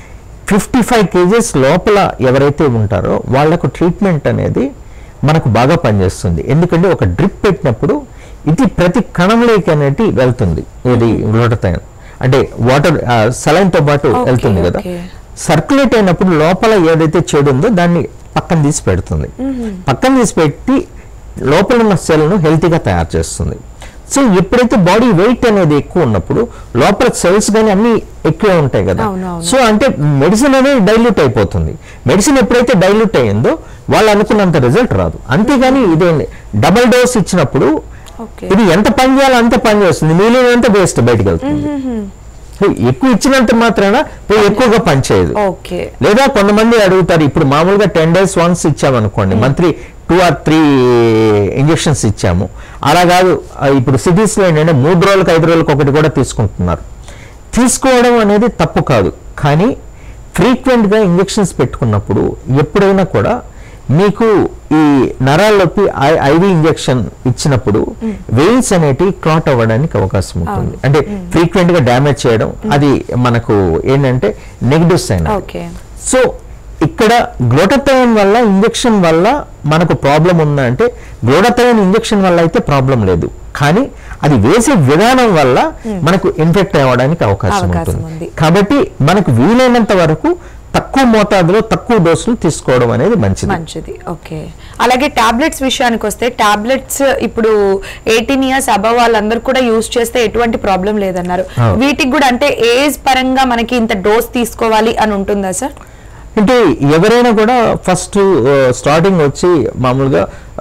ఫిఫ్టీ ఫైవ్ కేజెస్ లోపల ఎవరైతే ఉంటారో వాళ్లకు ట్రీట్మెంట్ అనేది మనకు బాగా పనిచేస్తుంది. ఎందుకంటే ఒక డ్రిప్ పెట్టినప్పుడు ఇది ప్రతి కణంలోకి అనేది వెళ్తుంది. ఇది గ్లూటథైన్ అంటే వాటర్ సలైన్తో పాటు వెళ్తుంది కదా, సర్క్యులేట్ అయినప్పుడు లోపల ఏదైతే చెడు ఉందో దాన్ని పక్కన తీసి పెడుతుంది. పక్కన తీసి పెట్టి లోపల ఉన్న సెల్ను హెల్తీగా తయారు చేస్తుంది. సో ఎప్పుడైతే బాడీ వెయిట్ అనేది ఎక్కువ ఉన్నప్పుడు లోపల సెల్స్ కానీ అన్ని ఎక్కువ ఉంటాయి కదా, సో అంటే మెడిసిన్ అనేది డైల్యూట్ అయిపోతుంది. మెడిసిన్ ఎప్పుడైతే డైల్యూట్ అయ్యిందో వాళ్ళు అనుకున్నంత రిజల్ట్ రాదు. అంతేగాని ఇదే డబల్ డోస్ ఇచ్చినప్పుడు ఇది ఎంత పని చేయాలో అంత పని చేస్తుంది, మిగిలినంత వేస్ట్ బయటకు వెళ్తుంది. ఎక్కువ ఇచ్చినంత మాత్రాన ఎక్కువగా పనిచేయదు. లేదా కొంతమంది అడుగుతారు, ఇప్పుడు మామూలుగా టెన్ డేస్ వన్స్ ఇచ్చామనుకోండి, monthly two or three injections ఇచ్చాము. అలా కాదు, ఇప్పుడు సిటీస్లో ఏంటంటే మూడు రోజులకు ఐదు రోజులకు ఒకటి కూడా తీసుకుంటున్నారు. తీసుకోవడం అనేది తప్పు కాదు, కానీ ఫ్రీక్వెంట్గా ఇంజెక్షన్స్ పెట్టుకున్నప్పుడు ఎప్పుడైనా కూడా మీకు ఈ నరాల్లోకి ఐవి ఇంజెక్షన్ ఇచ్చినప్పుడు వెయిన్స్ అనేటి క్లాట్ అవ్వడానికి అవకాశం ఉంటుంది. అంటే ఫ్రీక్వెంట్ గా డ్యామేజ్ చేయడం అది మనకు ఏంటంటే నెగిటివ్ సైన్. సో ఇక్కడ గ్లూటథైన్ వల్ల ఇంజెక్షన్ వల్ల మనకు ప్రాబ్లం ఉందా అంటే గ్లూటథైన్ ఇంజెక్షన్ వల్ల అయితే ప్రాబ్లం లేదు, కానీ అది వేసే విధానం వల్ల మనకు ఇన్ఫెక్ట్ అవ్వడానికి అవకాశం ఉంటుంది. కాబట్టి మనకు వీలైనంత వరకు తక్కువ మోతాదులో తక్కువ డోసులు తీసుకోవడం అనేది మంచిది మంచిది ఓకే. అలాగే టాబ్లెట్స్ విషయానికి వస్తే, టాబ్లెట్స్ ఇప్పుడు ఎయిటీన్ ఇయర్స్ అబవ్ వాళ్ళందరూ కూడా యూజ్ చేస్తే ఎటువంటి ప్రాబ్లం లేదన్నారు. వీటికి కూడా అంటే ఏజ్ పరంగా మనకి ఇంత డోస్ తీసుకోవాలి అని ఉంటుందా సార్? అంటే ఎవరైనా కూడా ఫస్ట్ స్టార్టింగ్ వచ్చి మామూలుగా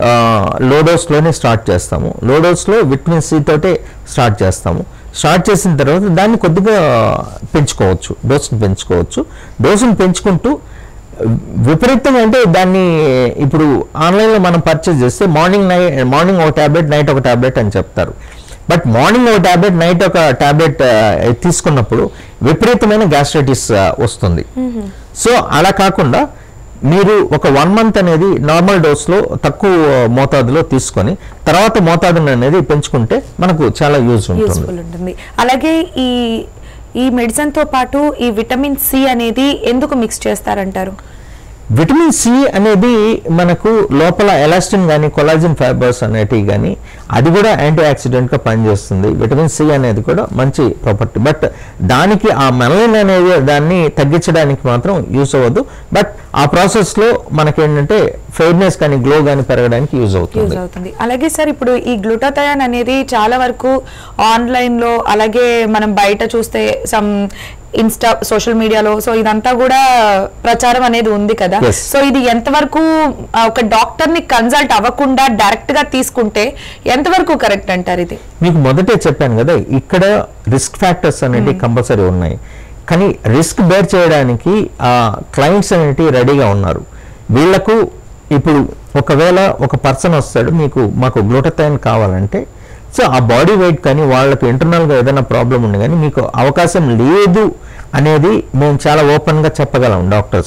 లో డోస్లోనే స్టార్ట్ చేస్తాము. లో డోస్లో విటమిన్ సి తోటే స్టార్ట్ చేస్తాము. స్టార్ట్ చేసిన తర్వాత దాన్ని కొద్దిగా పెంచుకోవచ్చు, డోసును పెంచుకోవచ్చు. డోసును పెంచుకుంటూ విపరీతంగా అంటే దాన్ని ఇప్పుడు ఆన్లైన్లో మనం పర్చేజ్ చేస్తే మార్నింగ్ నై మార్నింగ్ ఒక ట్యాబ్లెట్, నైట్ ఒక ట్యాబ్లెట్ అని చెప్తారు. బట్ మార్నింగ్ ఒక ట్యాబ్లెట్, నైట్ ఒక ట్యాబ్లెట్ తీసుకున్నప్పుడు విపరీతమైన గ్యాస్ట్రైటిస్ వస్తుంది. సో అలా కాకుండా మీరు ఒక వన్ మంత్ అనేది నార్మల్ డోస్లో తక్కువ మోతాదులో తీసుకొని తర్వాత మోతాదుని అనేది పెంచుకుంటే మనకు చాలా యూజ్ ఉంటుంది. అలాగే ఈ ఈ మెడిసిన్ తో పాటు ఈ విటమిన్ సి అనేది ఎందుకు మిక్స్ చేస్తారంటారు? విటమిన్ సి అనేది మనకు లోపల ఎలాస్టిన్ కానీ కొలాజిన్ ఫైబర్స్ అనేటివి కానీ అది కూడా యాంటీ ఆక్సిడెంట్గా పనిచేస్తుంది. విటమిన్ సి అనేది కూడా మంచి ప్రాపర్టీ, బట్ దానికి ఆ మెలనిన్ అనేది దాన్ని తగ్గించడానికి మాత్రం యూజ్ అవ్వదు. బట్ ఆ ప్రాసెస్లో మనకేంటంటే ఫెయిర్నెస్ కానీ గ్లో కానీ పెరగడానికి యూజ్ అవుతుంది. అలాగే సార్, ఇప్పుడు ఈ గ్లూటాథయాన్ అనేది చాలా వరకు ఆన్లైన్లో అలాగే మనం బయట చూస్తే సమ్ ఇన్స్టా సోషల్ మీడియాలో సో ఇదంతా కూడా ప్రచారం అనేది ఉంది కదా. సో ఇది ఎంతవరకు ఒక డాక్టర్ ని కన్సల్ట్ అవ్వకుండా డైరెక్ట్ గా తీసుకుంటే ఎంతవరకు కరెక్ట్ అంటారు? ఇది మీకు మొదటే చెప్పాను కదా, ఇక్కడ రిస్క్ ఫ్యాక్టర్స్ అనేవి కంపల్సరీ ఉన్నాయి, కానీ రిస్క్ బేర్ చేయడానికి ఆ క్లయింట్స్ అనేవి రెడీగా ఉన్నారు. వీళ్లకు ఇప్పుడు ఒకవేళ ఒక పర్సన్ వస్తాడు, మీకు మాకు గ్లూటాథైన్ కావాలంటే, సో ఆ బాడీ వెయిట్ కానీ వాళ్ళకి ఇంటర్నల్గా ఏదైనా ప్రాబ్లం ఉంది కానీ మీకు అవకాశం లేదు అనేది మేము చాలా ఓపెన్గా చెప్పగలం డాక్టర్స్.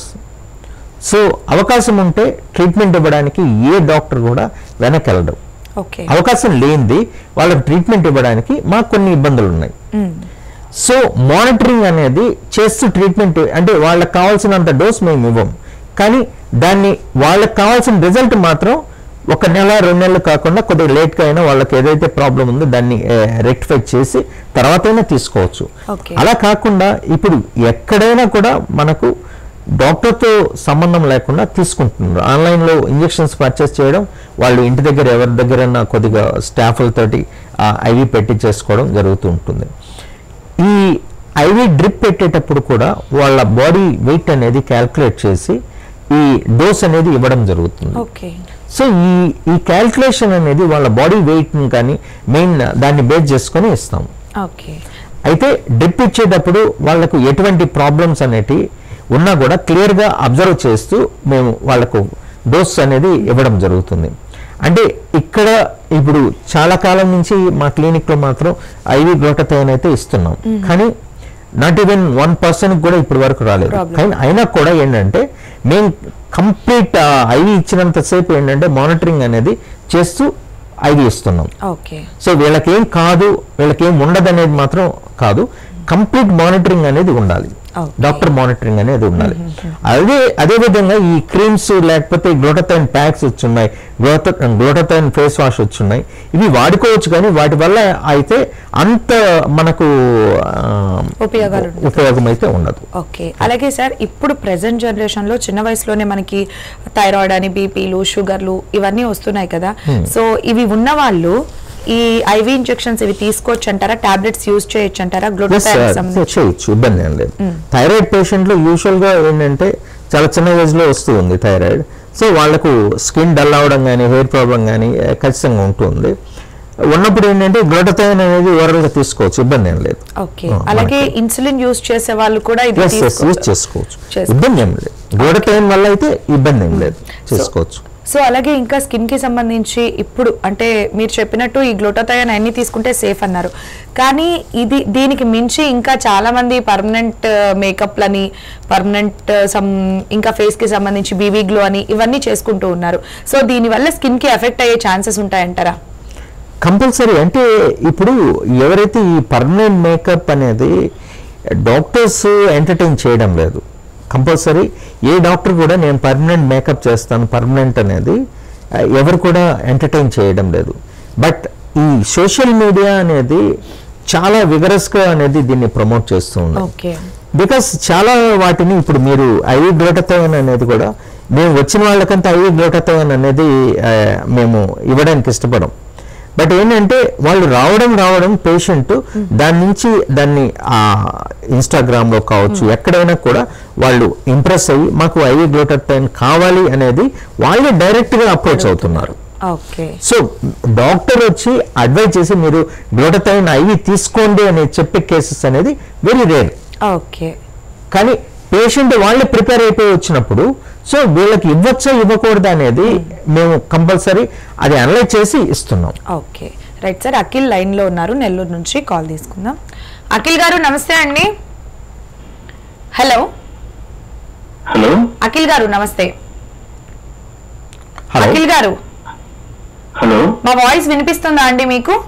సో అవకాశం ఉంటే ట్రీట్మెంట్ ఇవ్వడానికి ఏ డాక్టర్ కూడా వెనక్కి వెళ్ళడం. అవకాశం లేనిది వాళ్ళకి ట్రీట్మెంట్ ఇవ్వడానికి మాకు కొన్ని ఇబ్బందులు ఉన్నాయి. సో మానిటరింగ్ అనేది చేస్తూ ట్రీట్మెంట్ అంటే వాళ్ళకి కావాల్సినంత డోస్ మేము ఇవ్వం, కానీ దాన్ని వాళ్ళకి కావాల్సిన రిజల్ట్ మాత్రం ఒక నెల రెండు నెలలు కాకుండా కొద్దిగా లేట్గా అయినా వాళ్ళకి ఏదైతే ప్రాబ్లం ఉందో దాన్ని రెక్టిఫై చేసి తర్వాతైనా తీసుకోవచ్చు. అలా కాకుండా ఇప్పుడు ఎక్కడైనా కూడా మనకు డాక్టర్తో సంబంధం లేకుండా తీసుకుంటున్నారు. ఆన్లైన్లో ఇంజెక్షన్స్ పర్చేస్ చేయడం, వాళ్ళు ఇంటి దగ్గర ఎవరి దగ్గరైనా కొద్దిగా స్టాఫ్లతోటి ఐవి పెట్టి చేసుకోవడం జరుగుతూ ఉంటుంది. ఈ ఐవి డ్రిప్ పెట్టేటప్పుడు కూడా వాళ్ళ బాడీ వెయిట్ అనేది క్యాల్కులేట్ చేసి ఈ డోస్ అనేది ఇవ్వడం జరుగుతుంది. సో ఈ ఈ క్యాల్కులేషన్ అనేది వాళ్ళ బాడీ వెయిట్ని కానీ మెయిన్ దాన్ని బేస్ చేసుకొని ఇస్తాం. అయితే డ్రిప్ ఇచ్చేటప్పుడు వాళ్ళకు ఎటువంటి ప్రాబ్లమ్స్ అనేటివి ఉన్నా కూడా క్లియర్గా అబ్జర్వ్ చేస్తూ మేము వాళ్ళకు డోస్ అనేది ఇవ్వడం జరుగుతుంది. అంటే ఇక్కడ ఇప్పుడు చాలా కాలం నుంచి మా క్లినిక్లో మాత్రం ఐవి గ్లూటాథైన్ అయితే ఇస్తున్నాం, కానీ నాట్ ఈవెన్ వన్ పర్సెంట్ కూడా ఇప్పటి వరకు రాలేదు. కానీ అయినా కూడా ఏంటంటే మేము కంప్లీట్ ఐవి ఇచ్చినంతసేపు ఏంటంటే మానిటరింగ్ అనేది చేస్తూ ఐవి ఇస్తున్నాం. సో వీళ్ళకేం కాదు, వీళ్ళకేం ఉండదు అనేది మాత్రం కాదు, కంప్లీట్ మానిటరింగ్ అనేది ఉండాలి. డాక్టర్ మానిటరింగ్ అనేది ఉండాలి. అదే అదే విధంగా ఈ క్రీమ్స్ లేకపోతే గ్లూటథైన్ ప్యాక్స్ వచ్చున్నాయి, గ్లూట గ్లూటథైన్ ఫేస్ వాష్ వచ్చున్నాయి, ఇవి వాడుకోవచ్చు, కానీ వాటి వల్ల అయితే అంత మనకు ఉపయోగాలు ఉపయోగం అయితే ఉండదు. ఓకే, అలాగే సార్ ఇప్పుడు ప్రెసెంట్ జనరేషన్ లో చిన్న వయసులోనే మనకి థైరాయిడ్ అని, బీపీలు, షుగర్లు ఇవన్నీ వస్తున్నాయి కదా, సో ఇవి ఉన్న వాళ్ళు ఈ ఐవి ఇంజెక్షన్స్ ఇవి తీసుకోవచ్చు అంటారా? టాబ్లెట్స్ యూజ్ చేయొచ్చు అంటారా? చేయొచ్చు, ఇబ్బంది ఏం లేదు. థైరాయిడ్ పేషెంట్లు యూజువల్ గా ఏంటంటే చాలా చిన్న ఏజ్ లో వస్తూ ఉంది థైరాయిడ్, సో వాళ్ళకు స్కిన్ డల్ అవడం కానీ, హెయిర్ ప్రాబ్లం కానీ ఖచ్చితంగా ఉంటుంది. ఉన్నప్పుడు ఏంటంటే గ్లూటథైన్ అనేది ఓరల్ గా తీసుకోవచ్చు, ఇబ్బంది ఏం లేదు. ఓకే, అలాగే ఇన్సులిన్ యూజ్ చేసే వాళ్ళు కూడా ఇది యూజ్ చేసుకోవచ్చు, ఇబ్బంది ఏం లేదు. గ్లూటథైన్ వల్ల అయితే ఇబ్బంది ఏం లేదు, చేసుకోవచ్చు. సో అలాగే ఇంకా స్కిన్ కి సంబంధించి ఇప్పుడు అంటే మీరు చెప్పినట్టు ఈ గ్లూటథైన్ అన్ని తీసుకుంటే సేఫ్ అన్నారు, కానీ ఇది దీనికి మించి ఇంకా చాలా మంది పర్మనెంట్ మేకప్లని, పర్మనెంట్ సమ్ ఇంకా ఫేస్ కి సంబంధించి బీబీ గ్లో అని ఇవన్నీ చేసుకుంటూ ఉన్నారు. సో దీనివల్ల స్కిన్ కి ఎఫెక్ట్ అయ్యే ఛాన్సెస్ ఉంటాయంటారా? కంపల్సరీ. అంటే ఇప్పుడు ఎవరైతే ఈ పర్మనెంట్ మేకప్ అనేది డాక్టర్స్ ఎంటర్టైన్ చేయడం లేదు. కంపల్సరీ ఏ డాక్టర్ కూడా నేను పర్మనెంట్ మేకప్ చేస్తాను పర్మనెంట్ అనేది ఎవరు కూడా ఎంటర్టైన్ చేయడం లేదు. బట్ ఈ సోషల్ మీడియా అనేది చాలా విగరస్గా అనేది దీన్ని ప్రమోట్ చేస్తూ ఉంది. బికాస్ చాలా వాటిని ఇప్పుడు మీరు ఐవి గ్లూటథైన్ అనేది కూడా మేము వచ్చిన వాళ్ళకంతా ఐవి గ్లూటథైన్ అనేది మేము ఇవ్వడానికి ఇష్టపడం. బట్ ఏంటంటే వాళ్ళు రావడం రావడం పేషెంట్ దాని నుంచి దాన్ని ఆ ఇన్స్టాగ్రామ్లో కావచ్చు ఎక్కడైనా కూడా వాళ్ళు ఇంప్రెస్ అయ్యి మాకు ఐవి గ్లూటథైన్ కావాలి అనేది వాళ్ళే డైరెక్ట్గా అప్రోచ్ అవుతున్నారు. సో డాక్టర్ వచ్చి అడ్వైజ్ చేసి మీరు గ్లూటథైన్ ఐవి తీసుకోండి అని చెప్పే కేసెస్ అనేది వెరీ రేర్. కానీ పేషెంట్ వాళ్ళే ప్రిపేర్ అయిపోయి వచ్చినప్పుడు సో వీళ్ళకి ఇవ్వచ్చా ఇవ్వకూడదు అనేది మేము కంపల్సరీ అది అనలైజ్ చేసి ఇస్తున్నాం. Okay right sir, Akhil line లో ఉన్నారు, నెల్లూరు నుంచి కాల్ తీసుకుందాం. అఖిల్ గారు నమస్తే అండి. హలో హలో అఖిల్ గారు నమస్తే. అఖిల్ గారు హలో, మా వాయిస్ వినిపిస్తుందా అండి మీకు?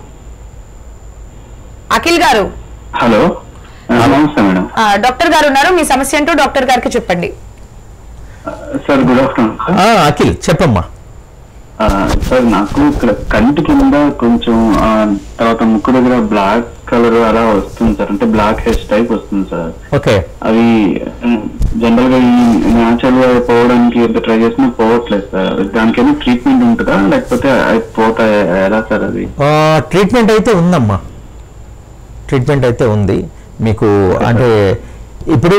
అఖిల్ గారు హలో, నమస్తే మేడం. డాక్టర్ గారు ఉన్నారు, మీ సమస్య ఏంటో డాక్టర్ గారికి చెప్పండి. Sir good afternoon. అఖిల్ చెప్పమ్మా. సార్ నాకు ఇక్కడ కంటి కింద కొంచెం తర్వాత ముక్కు దగ్గర బ్లాక్ కలర్ అలా వస్తుంది సార్, అంటే బ్లాక్ హెయిర్స్ టైప్ వస్తుంది సార్. ఓకే, అవి జనరల్ గా ఈ న్యాచురల్ గా పోవడానికి ఎంత ట్రై చేసినా పోవట్లేదు సార్. దానికి ఏమైనా ట్రీట్మెంట్ ఉంటుందా లేకపోతే అవి పోతాయి ఎలా సార్? అది ట్రీట్మెంట్ అయితే ఉందమ్మా, ట్రీట్మెంట్ అయితే ఉంది మీకు. అంటే ఇప్పుడు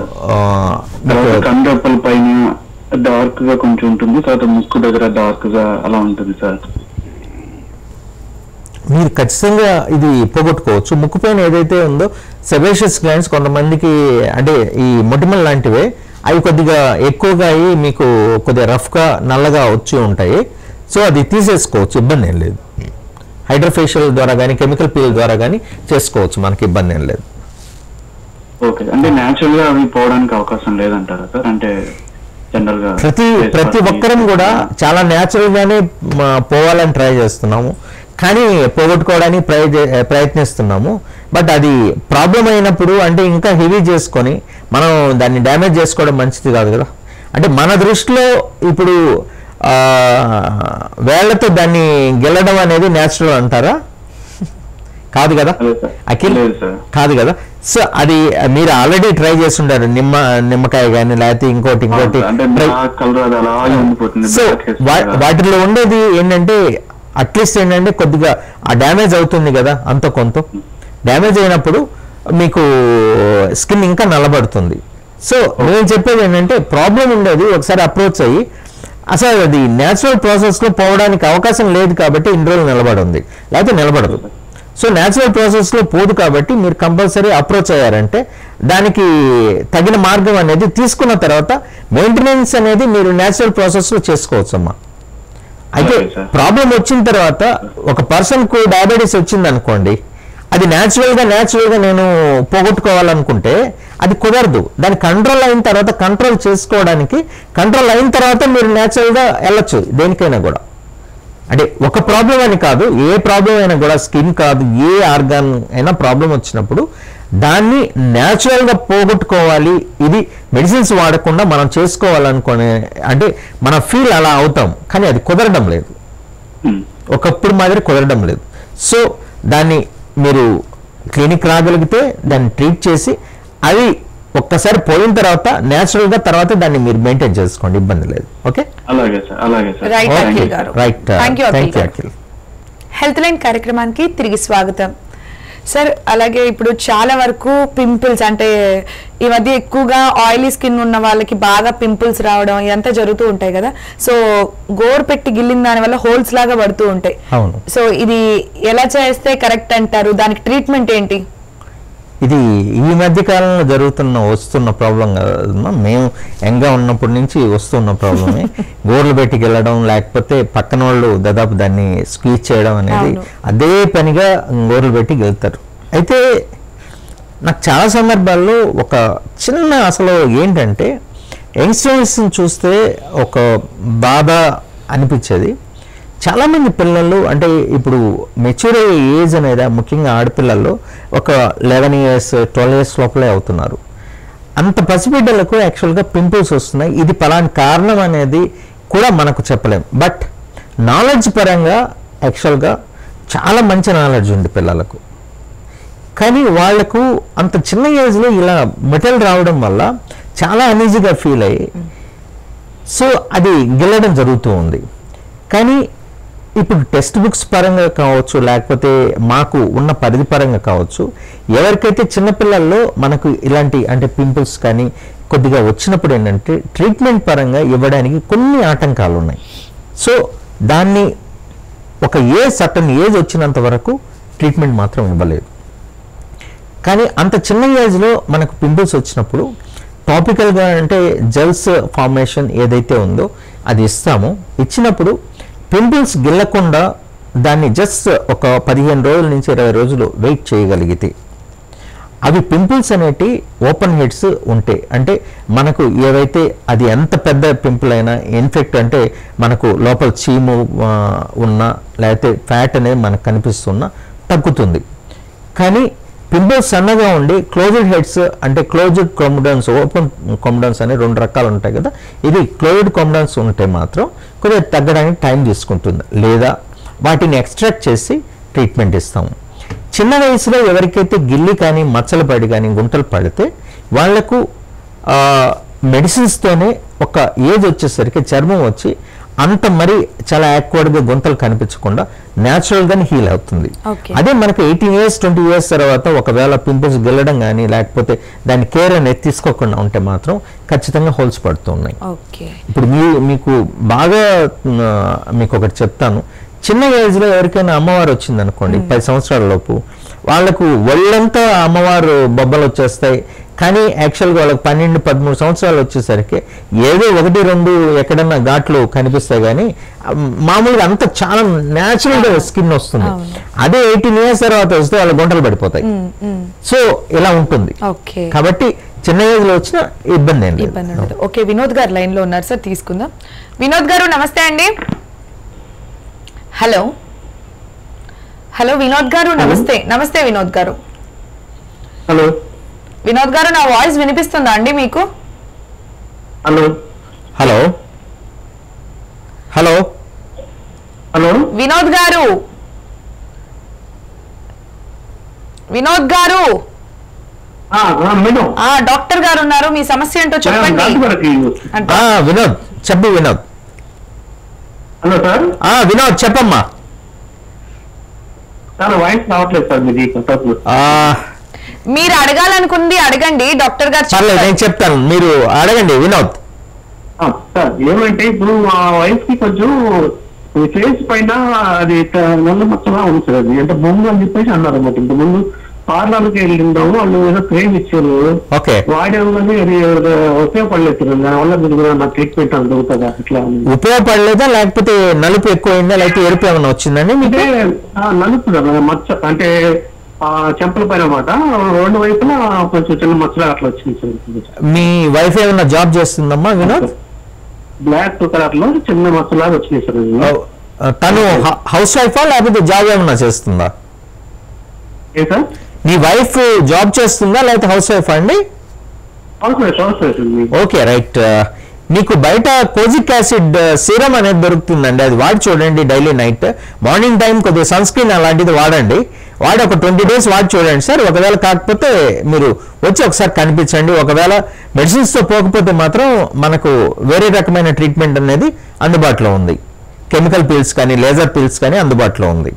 కండపల పైన డార్క్ గా కొంచెం ఉంటుంది, తర్వాత ముక్కు దగ్గర డార్క్ గా అలా ఉంటుంది సార్. మీరు ఖచ్చితంగా ఇది పోగొట్టుకోవచ్చు. ముక్కు పైన ఏదైతే ఉందో సెబేషియస్ గ్లాండ్స్ కొంతమందికి అంటే ఈ మొటిమల్ లాంటివే అవి కొద్దిగా ఎక్కువగా అయ్యి మీకు కొద్దిగా రఫ్గా నల్లగా వచ్చి ఉంటాయి. సో అది తీసేసుకోవచ్చు, ఇబ్బంది ఏం లేదు. హైడ్రోఫేషియల్ ద్వారా కానీ కెమికల్ పీల్ ద్వారా కానీ చేసుకోవచ్చు, మనకి ఇబ్బంది ఏం లేదు. ఓకే, అంటే న్యాచురల్ గా అవి పోవడానికి అవకాశం లేదంటారా సార్? అంటే జనరల్ గా ప్రతి ప్రతి ఒక్కరం కూడా చాలా న్యాచురల్ గానే పోవాలని ట్రై చేస్తున్నాము, కానీ పోగొట్టుకోవడానికి ప్రయ ప్రయత్నిస్తున్నాము. బట్ అది ప్రాబ్లం అయినప్పుడు అంటే ఇంకా హెవీ చేసుకొని మనం దాన్ని డ్యామేజ్ చేసుకోవడం మంచిది కాదు కదా. అంటే మన దృష్టిలో ఇప్పుడు వేళ్లతో దాన్ని గెలడం అనేది న్యాచురల్ అంటారా? కాదు కదా అఖిల్, కాదు కదా. సో అది మీరు ఆల్రెడీ ట్రై చేస్తుంటారు, నిమ్మ నిమ్మకాయ కానీ లేకపోతే ఇంకోటి ఇంకోటి. సో వాటిలో ఉండేది ఏంటంటే అట్లీస్ట్ ఏంటంటే కొద్దిగా ఆ డ్యామేజ్ అవుతుంది కదా, అంత కొంత డ్యామేజ్ అయినప్పుడు మీకు స్కిన్ ఇంకా నల్లబడుతుంది. సో నేను చెప్పేది ఏంటంటే ప్రాబ్లం ఉండేది ఒకసారి అప్రోచ్ అయ్యి అసలు అది న్యాచురల్ ప్రాసెస్లో పోవడానికి అవకాశం లేదు కాబట్టి ఇన్ని రోజులు నిలబడి ఉంది, లేకపోతే నిలబడదు. సో న్యాచురల్ ప్రాసెస్లో పోదు కాబట్టి మీరు కంపల్సరీ అప్రోచ్ అయ్యారంటే దానికి తగిన మార్గం అనేది తీసుకున్న తర్వాత మెయింటెనెన్స్ అనేది మీరు న్యాచురల్ ప్రాసెస్లో చేసుకోవచ్చు అమ్మా. అయితే ప్రాబ్లం వచ్చిన తర్వాత ఒక పర్సన్కు డయాబెటీస్ వచ్చింది అనుకోండి, అది న్యాచురల్గా న్యాచురల్గా నేను పోగొట్టుకోవాలనుకుంటే అది కుదరదు. దాని కంట్రోల్ అయిన తర్వాత కంట్రోల్ చేసుకోవడానికి కంట్రోల్ అయిన తర్వాత మీరు న్యాచురల్గా వెళ్ళచ్చు దేనికైనా కూడా. అంటే ఒక ప్రాబ్లం అని కాదు, ఏ ప్రాబ్లం అయినా కూడా స్కిన్ కాదు ఏ ఆర్గాన్ అయినా ప్రాబ్లం వచ్చినప్పుడు దాన్ని న్యాచురల్గా పోగొట్టుకోవాలి, ఇది మెడిసిన్స్ వాడకుండా మనం చేసుకోవాలనుకునే అంటే మన ఫీల్ అలా అవుతాం, కానీ అది కుదరడం లేదు, ఒకప్పుడు మాదిరి కుదరడం లేదు. సో దాన్ని మీరు క్లినిక్ రాగలిగితే దాన్ని ట్రీట్ చేసి అది ఒక్కసారి పోయిన తర్వాత న్యాచురల్ గా తర్వాత దాన్ని మీరు మెయింటైన్ చేసుకోండి, ఇబ్బంది లేదు. ఓకే, అలాగే సార్, అలాగే సార్. రైట్ అఖిల్ గారు, right, thank you thank you Akhil. Health line కార్యక్రమానికి తిరిగి స్వాగతం సార్. అలాగే ఇప్పుడు చాలా వరకు పింపుల్స్ అంటే ఈ మధ్య ఎక్కువగా ఆయిలీ స్కిన్ ఉన్న వాళ్ళకి బాగా పింపుల్స్ రావడం ఇదంతా జరుగుతూ ఉంటాయి కదా. సో గోరు పెట్టి గిల్లిన దాని వల్ల హోల్స్ లాగా పడుతూ ఉంటాయి. సో ఇది ఎలా చేస్తే కరెక్ట్ అంటారు, దానికి ట్రీట్మెంట్ ఏంటి? ఇది ఈ మధ్య కాలంలో జరుగుతున్న వస్తున్న ప్రాబ్లం కదమ్మా, మేము యంగ్గా ఉన్నప్పటి నుంచి వస్తున్న ప్రాబ్లమే. గోర్లు పెట్టి వెళ్ళడం, లేకపోతే పక్కన వాళ్ళు దాదాపు దాన్ని స్క్వీజ్ చేయడం అనేది అదే పనిగా గోర్లు పెట్టి గెలుతారు. అయితే నాకు చాలా సందర్భాల్లో ఒక చిన్న అసలు ఏంటంటే యంగ్స్టర్స్ని చూస్తే ఒక బాధ అనిపించేది. చాలామంది పిల్లలు అంటే ఇప్పుడు మెచ్యూర్ అయ్యే ఏజ్ అనేది ముఖ్యంగా ఆడపిల్లల్లో ఒక లెవెన్ ఇయర్స్ ట్వెల్వ్ ఇయర్స్ లోపలే అవుతున్నారు. అంత పసిబిడ్డలకు యాక్చువల్గా పింపుల్స్ వస్తున్నాయి. ఇది పలాని కారణం అనేది కూడా మనకు చెప్పలేం. బట్ నాలెడ్జ్ పరంగా యాక్చువల్గా చాలా మంచి నాలెడ్జ్ ఉంది పిల్లలకు, కానీ వాళ్లకు అంత చిన్న ఏజ్లో ఇలా మెటల్ రావడం వల్ల చాలా అనీజీగా ఫీల్ అయ్యి సో అది గిల్లడం జరుగుతూ ఉంది. కానీ ఇప్పుడు టెక్స్ట్ బుక్స్ పరంగా కావచ్చు, లేకపోతే మాకు ఉన్న పరిధి పరంగా కావచ్చు, ఎవరికైతే చిన్నపిల్లల్లో మనకు ఇలాంటి అంటే పింపుల్స్ కానీ కొద్దిగా వచ్చినప్పుడు ఏంటంటే ట్రీట్మెంట్ పరంగా ఇవ్వడానికి కొన్ని ఆటంకాలు ఉన్నాయి. సో దాన్ని ఒక ఏజ్ సర్టన్ ఏజ్ వచ్చినంత వరకు ట్రీట్మెంట్ మాత్రం ఇవ్వలేదు. కానీ అంత చిన్న ఏజ్లో మనకు పింపుల్స్ వచ్చినప్పుడు టాపికల్గా అంటే జెల్స్ ఫార్మేషన్ ఏదైతే ఉందో అది ఇస్తాము. ఇచ్చినప్పుడు పింపుల్స్ గిల్లకుండా దాన్ని జస్ట్ ఒక పదిహేను రోజుల నుంచి ఇరవై రోజులు వెయిట్ చేయగలిగితే అవి పింపుల్స్ అనేటి ఓపెన్ హెడ్స్ ఉంటాయి. అంటే మనకు ఏవైతే అది ఎంత పెద్ద పింపుల్ అయినా ఇన్ఫెక్ట్ అంటే మనకు లోపల చీము ఉన్నా లేకపోతే ఫ్యాట్ అనేది మనకు కనిపిస్తున్నా తగ్గుతుంది. కానీ పింపుల్స్ సన్నగా ఉండి క్లోజ్డ్ హెడ్స్ అంటే క్లోజ్డ్ కొమ్డన్స్, ఓపెన్ కొమ్డన్స్ అనే రెండు రకాలు ఉంటాయి కదా. ఇది క్లోజ్డ్ కొమ్డన్స్ ఉంటే మాత్రం కొద్దిగా తగ్గడానికి టైం తీసుకుంటుంది, లేదా వాటిని ఎక్స్ట్రాక్ట్ చేసి ట్రీట్మెంట్ ఇస్తాము. చిన్న వయసులో ఎవరికైతే గిల్లి కానీ మచ్చలు పడి కానీ గుంటలు పడితే వాళ్లకు మెడిసిన్స్తోనే ఒక ఏజ్ వచ్చేసరికి చర్మం వచ్చి అంత మరి చాలా యాక్వర్డ్గా గుంతలు కనిపించకుండా న్యాచురల్గానే హీల్ అవుతుంది. అదే మనకు ఎయిటీన్ ఇయర్స్ ట్వంటీ ఇయర్స్ తర్వాత ఒకవేళ పింపుల్స్ గిల్లడం కానీ లేకపోతే దాని కేర్ అనేది తీసుకోకుండా ఉంటే మాత్రం ఖచ్చితంగా హోల్స్ పడుతూ ఉన్నాయి. ఇప్పుడు మీ మీకు బాగా మీకు ఒకటి చెప్తాను, చిన్న ఏజ్లో ఎవరికైనా అమ్మవారు వచ్చింది అనుకోండి పది సంవత్సరాల లోపు, వాళ్ళకు ఒళ్ళంతా అమ్మవారు బొబ్బలు వచ్చేస్తాయి. కానీ యాక్చువల్గా వాళ్ళకి పన్నెండు పదమూడు సంవత్సరాలు వచ్చేసరికి ఏదో ఒకటి రెండు ఎక్కడన్నా ఘాట్లు కనిపిస్తాయి, కానీ మామూలుగా అంత చాలా న్యాచురల్గా స్కిన్ వస్తుంది. అదే ఎయిటీన్ ఇయర్స్ తర్వాత వస్తే వాళ్ళ గుంటలు పడిపోతాయి. సో ఇలా ఉంటుంది. కాబట్టి చిన్న ఏజ్ లో వచ్చిన ఇబ్బంది ఏం లేదు. ఓకే, వినోద్ గారు లైన్ లో ఉన్నారు సార్, తీసుకుందాం. వినోద్ గారు నమస్తే అండి. హలో హలో వినోద్ గారు నమస్తే. నమస్తే వినోద్ గారు. హలో వినోద్ గారు, నా వాయిస్ వినిపిస్తుందా అండి మీకు? Hello hello hello hello Vinod గారు, వినోద్ గారు డాక్టర్ గారు ఉన్నారు, మీ సమస్య ఏంటో చెప్పండి. వినోద్ చెప్పు. Vinod hello sir. వినోద్ చెప్పమ్మా. సార్ వాయిస్ రావట్లేదు సార్ మీది. మీరు అడగాలనుకుంది అడగండి, డాక్టర్ గారు చెప్పలేదు, నేను చెప్తాను, మీరు అడగండి వినోద్. సార్ ఏమంటే ఇప్పుడు మా వైఫ్ కి కొంచెం ఫేస్ పైన అది నల్ల మచ్చలా ఉంది సార్. అది అంటే బొంగు అని చెప్పేసి అన్నారు అన్నమాట. ఇంత ముందు పార్లర్కి వెళ్ళిందాము, వాళ్ళు ఏదో క్రీమ్ ఇచ్చారు, వాడేమని అది ఉపయోగపడలేదు. దానివల్ల మీరు నా ట్రీట్మెంట్ అని దొరుకుతుందా? అట్లా ఉపయోగపడలేదా, లేకపోతే నలుపు ఎక్కువైందా, లేకపోతే ఎరుపు ఏమైనా వచ్చిందండి? అంటే నలుపు మచ్చ అంటే చెంపల పైన మాట రెండు వైపులా కొంచెం చిన్న మచ్చలు అట్లా వచ్చింది సార్. మీ వైఫ్ ఏమైనా జాబ్ చేస్తుందమ్మా వినోద్? బ్లాక్ కలర్ లో చిన్న మచ్చలాగా వచ్చినాయి సార్. తను హౌస్ వైఫా లేకపోతే జాబ్ ఏమన్నా చేస్తుందా? మీ వైఫ్ జాబ్ చేస్తుందా లేకపోతే హౌస్ వైఫ్ అండి? Okay right. మీకు బయట కోజిక్ యాసిడ్ సీరం అనేది దొరుకుతుందండి, అది వాడి చూడండి డైలీ నైట్. మార్నింగ్ టైం కొద్దిగా సన్ స్క్రీన్ అలాంటిది వాడండి, వాడి ఒక ట్వంటీ డేస్ వాడి చూడండి సార్. ఒకవేళ కాకపోతే మీరు వచ్చి ఒకసారి కనిపించండి. ఒకవేళ మెడిసిన్స్తో పోకపోతే మాత్రం మనకు వేరే రకమైన ట్రీట్మెంట్ అనేది అందుబాటులో ఉంది. కెమికల్ పిల్స్ కానీ లేజర్ పిల్స్ కానీ అందుబాటులో ఉంది.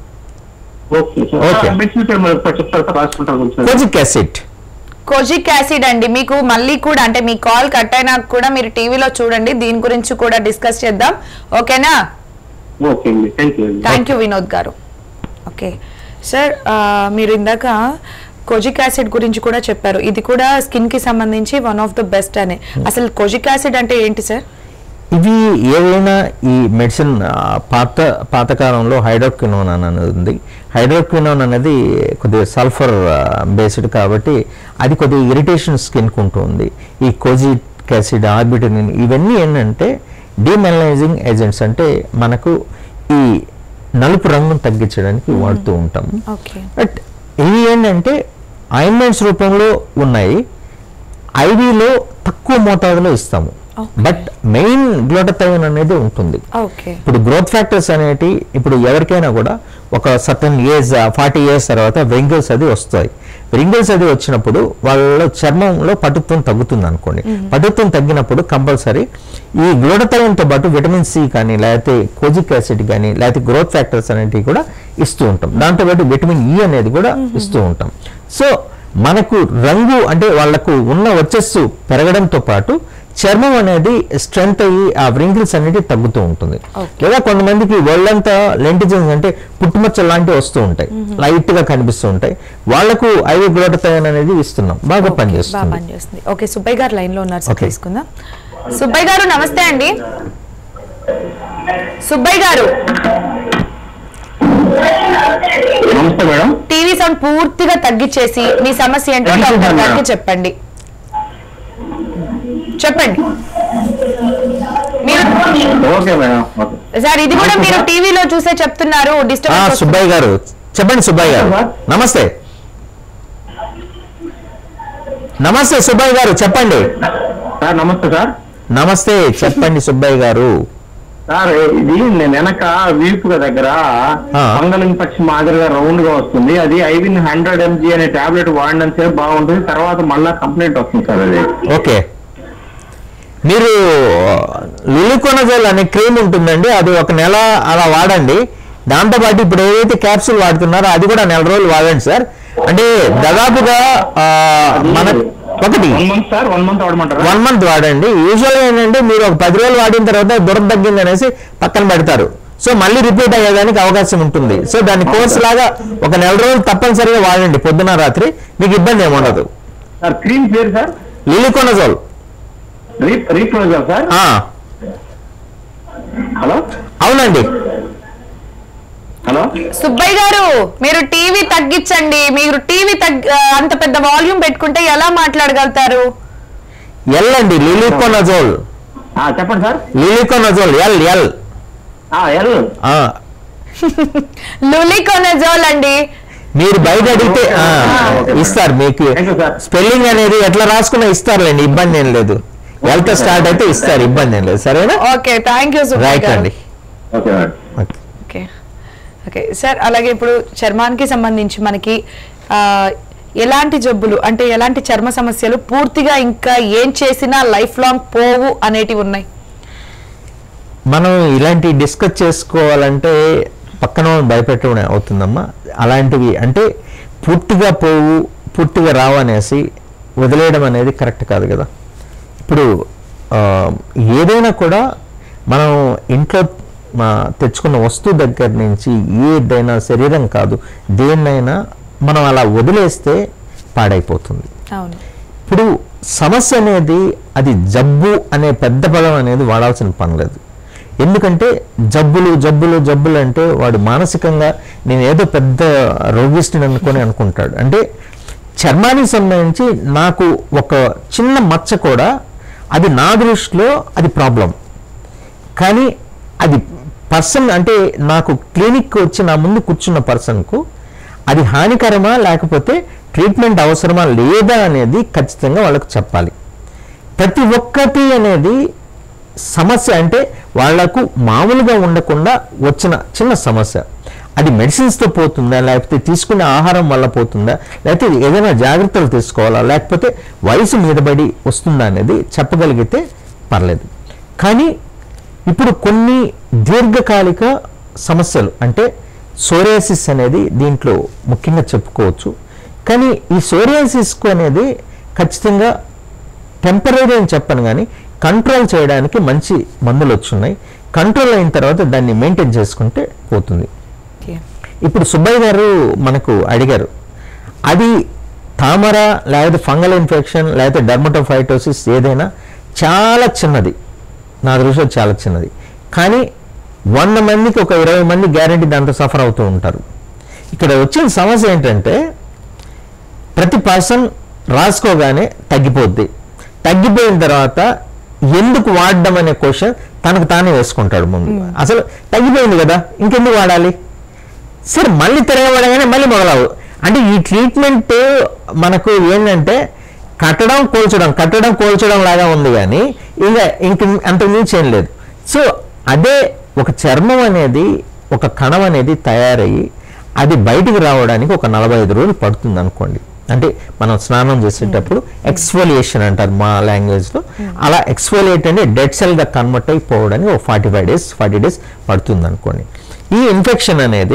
కోజిక్ యాసిడ్ కోజిక్ యాసిడ్ అండి. మీకు మళ్ళీ కూడా అంటే మీ కాల్ కట్ అయినా కూడా మీరు టీవీలో చూడండి, దీని గురించి కూడా డిస్కస్ చేద్దాం. ఓకేనా? థ్యాంక్ యూ వినోద్ గారు. ఓకే సార్, మీరు ఇందాక కోజిక్ యాసిడ్ గురించి కూడా చెప్పారు. ఇది కూడా స్కిన్ కి సంబంధించి వన్ ఆఫ్ ద బెస్ట్ అని. అసలు కోజిక్ యాసిడ్ అంటే ఏంటి సార్? ఇవి ఏవైనా ఈ మెడిసిన్ పాత పాతకాలంలో హైడ్రోక్వినోన్ అనేది ఉంది. హైడ్రోక్వినోన్ అనేది కొద్దిగా సల్ఫర్ బేస్డ్ కాబట్టి అది కొద్దిగా ఇరిటేషన్ స్కిన్కి ఉంటుంది. ఈ కోజిక్ యాసిడ్, ఆర్బిటనిన్ ఇవన్నీ ఏంటంటే డిమెలనైజింగ్ ఏజెంట్స్, అంటే మనకు ఈ నలుపు రంగును తగ్గించడానికి వాడుతూ ఉంటాం. బట్ ఇవి ఏంటంటే ఆయింట్మెంట్స్ రూపంలో ఉన్నాయి, ఐవీలో తక్కువ మోతాదులో ఇస్తాము. బట్ మెయిన్ గ్లూటథయోన్ అనేది ఉంటుంది. ఇప్పుడు గ్రోత్ ఫ్యాక్టర్స్ అనేటి ఇప్పుడు ఎవరికైనా కూడా ఒక సర్టన్ ఏజ్ ఫార్టీ ఇయర్స్ తర్వాత వ్రింకిల్స్ అది వస్తాయి. వ్రింకిల్స్ అది వచ్చినప్పుడు వాళ్ళ చర్మంలో పటుత్వం తగ్గుతుంది అనుకోండి. పటుత్వం తగ్గినప్పుడు కంపల్సరీ ఈ గ్లూటథయోన్తో పాటు విటమిన్ సి కానీ లేకపోతే కోజిక్ యాసిడ్ కానీ లేకపోతే గ్రోత్ ఫ్యాక్టర్స్ అనేటివి కూడా ఇస్తూ ఉంటాం. దాంతోపాటు విటమిన్ ఈ అనేది కూడా ఇస్తూ ఉంటాం. సో మనకు రంగు అంటే వాళ్లకు ఉన్న వచ్చస్సు పెరగడంతో పాటు చర్మం అనేది స్ట్రెంత్ అయ్యి ఆ వ్రింకిల్స్ అనేది తగ్గుతూ ఉంటుంది. లేదా కొంతమందికి ఒళ్ళంతా లెంటిజన్స్ అంటే పుట్టుమచ్చలు లాంటివి వస్తూ ఉంటాయి, లైట్ గా కనిపిస్తూ ఉంటాయి, వాళ్లకు ఐవి గ్లూటథయోన్ అనేది ఇస్తున్నాం, బాగా పనిచేస్తుంది. ఓకే, సుబ్బయ్య గారు లైన్ లో ఉన్నారు, తీసుకుందాం. సుబ్బయ్య గారు నమస్తే అండి. సుబ్బయ్య గారు నమస్తే మేడం. టీవీ సౌండ్ పూర్తిగా తగ్గించేసి మీ సమస్య ఏంటో డాక్టర్ గారికి చెప్పండి. చెప్పండి సార్. ఇది కూడా మీరు టీవీలో చూసే చెప్తున్నారు. డిస్టర్బెన్స్. సుబ్బయ్య గారు చెప్పండి. సుబ్బయ్య గారు నమస్తే. నమస్తే సుబ్బయ్య గారు చెప్పండి. నమస్తే సార్. నమస్తే చెప్పండి సుబ్బయ్య గారు. సార్ ఇది నేను వెనక వీపు దగ్గర ఫంగల్ ఇన్ఫెక్షన్ మాదిరిగా రౌండ్ గా వస్తుంది. అది ఐవిన్ హండ్రెడ్ ఎంజీ అనే టాబ్లెట్ వాడినంత సేపు బాగుంటుంది, తర్వాత మళ్ళా కంప్లైంట్ వస్తుంది సార్. అది ఓకే, మీరు లిలికోనజోల్ అనే క్రీమ్ ఉంటుందండి, అది ఒక నెల అలా వాడండి. దాంతోపాటు ఇప్పుడు ఏదైతే క్యాప్సూల్ వాడుతున్నారో అది కూడా నెల రోజులు వాడండి సార్. అంటే దాదాపుగా మన ఒకటి వన్ మంత్ వాడండి. యూజువల్గా ఏంటంటే మీరు ఒక పది రోజులు వాడిన తర్వాత దురద తగ్గింది అనేసి పక్కన పెడతారు. సో మళ్ళీ రిపీట్ అయ్యేదానికి అవకాశం ఉంటుంది. సో దాని కోర్స్ లాగా ఒక నెల రోజులు తప్పనిసరిగా వాడండి, పొద్దున రాత్రి, మీకు ఇబ్బంది ఏమి ఉండదు. లిలికోనజోల్. హలో అవునండి. హలో సుబ్బయ్య గారు మీరు టీవీ తగ్గించండి. మీరు టీవీ అంత పెద్ద వాల్యూమ్ పెట్టుకుంటే ఎలా మాట్లాడగలుగుతారు? ఎల్ అండి, లిలికోనజోల్. చెప్పండి sir. Luliconazole L L L luliconazole అండి. మీరు బయట అడిగితే ఇస్తారు, మీకు స్పెల్లింగ్ అనేది ఎట్లా రాసుకున్నా ఇస్తారులేండి, ఇబ్బంది ఏం లేదు. ఎల్త్ స్టార్ట్ అయితే ఇస్తారు, ఇబ్బంది ఏం లేదు. సరేనా? Okay, thank you. రైట్ అండి. Okay okay sir. అలాగే ఇప్పుడు చర్మానికి సంబంధించి మనకి ఎలాంటి జబ్బులు అంటే ఎలాంటి చర్మ సమస్యలు పూర్తిగా ఇంకా ఏం చేసినా లైఫ్ లాంగ్ పోవు అనేటివి ఉన్నాయి? మనం ఇలాంటి డిస్కస్ చేసుకోవాలంటే పక్కన భయపెట్టడం అవుతుందమ్మా. అలాంటివి అంటే పూర్తిగా పోవు, పూర్తిగా రావు అనేసి వదిలేయడం అనేది కరెక్ట్ కాదు కదా. ఇప్పుడు ఏదైనా కూడా మనం ఇంట్లో తెచ్చుకున్న వస్తువు దగ్గర నుంచి ఏదైనా శరీరం కాదు దేన్నైనా మనం అలా వదిలేస్తే పాడైపోతుంది. ఇప్పుడు సమస్య అనేది అది జబ్బు అనే పెద్ద పదం అనేది వాడాల్సిన పని లేదు. ఎందుకంటే జబ్బులు జబ్బులు జబ్బులు అంటే వాడు మానసికంగా నేను ఏదో పెద్ద రోగిష్టిని అనుకొని అనుకుంటాడు. అంటే చర్మానికి సంబంధించి నాకు ఒక చిన్న మచ్చ కూడా అది నా దృష్టిలో అది ప్రాబ్లం. కానీ అది పర్సన్ అంటే నాకు క్లినిక్ వచ్చి నా ముందు కూర్చున్న పర్సన్కు అది హానికరమా లేకపోతే ట్రీట్మెంట్ అవసరమా లేదా అనేది ఖచ్చితంగా వాళ్ళకు చెప్పాలి. ప్రతి ఒక్కటి అనేది సమస్య అంటే వాళ్లకు మామూలుగా ఉండకుండా వచ్చిన చిన్న సమస్య, అది మెడిసిన్స్తో పోతుందా లేకపోతే తీసుకునే ఆహారం వల్ల పోతుందా లేకపోతే ఏదైనా జాగ్రత్తలు తీసుకోవాలా లేకపోతే వయసు మీదబడి వస్తుందా అనేది చెప్పగలిగితే పర్లేదు. కానీ ఇప్పుడు కొన్ని దీర్ఘకాలిక సమస్యలు అంటే సోరియాసిస్ అనేది దీంట్లో ముఖ్యంగా చెప్పుకోవచ్చు. కానీ ఈ సోరియాసిస్కు అనేది ఖచ్చితంగా టెంపరీ అని చెప్పను కానీ కంట్రోల్ చేయడానికి మంచి మందులు వచ్చున్నాయి. కంట్రోల్ అయిన తర్వాత దాన్ని మెయింటైన్ చేసుకుంటే పోతుంది. ఇప్పుడు సుబ్బయ్య గారు మనకు అడిగారు, అది తామర లేకపోతే ఫంగల్ ఇన్ఫెక్షన్ లేకపోతే డర్మటోఫైటోసిస్ ఏదైనా చాలా చిన్నది, నా దృష్టిలో చాలా చిన్నది. కానీ వంద మందికి ఒక ఇరవై మంది గ్యారంటీ దాంతో సఫర్ అవుతూ ఉంటారు. ఇక్కడ వచ్చిన సమస్య ఏంటంటే ప్రతి పర్సన్ రాసుకోగానే తగ్గిపోద్ది, తగ్గిపోయిన తర్వాత ఎందుకు వాడడం అనే క్వశ్చన్ తనకు తానే వేసుకుంటాడు ముందు. అసలు తగ్గిపోయింది కదా ఇంకెందుకు వాడాలి, సరే మళ్ళీ తిరగబడగానే మళ్ళీ మొదలవు. అంటే ఈ ట్రీట్మెంట్ మనకు ఏంటంటే కట్టడం కోల్చడం కట్టడం కోల్చడం లాగా ఉంది కానీ ఇంకా ఇంక అంతకుమించి ఏం లేదు. సో అదే ఒక చర్మం అనేది ఒక కణం అనేది తయారయ్యి అది బయటికి రావడానికి ఒక నలభై ఐదు రోజులు పడుతుంది అనుకోండి. అంటే మనం స్నానం చేసేటప్పుడు ఎక్స్ఫోలియేషన్ అంటారు మా లాంగ్వేజ్లో. అలా ఎక్స్ఫోలియేట్ అంటే డెడ్ సెల్గా కన్వర్ట్ అయిపోవడానికి ఒక forty five days forty days పడుతుంది అనుకోండి. ఈ ఇన్ఫెక్షన్ అనేది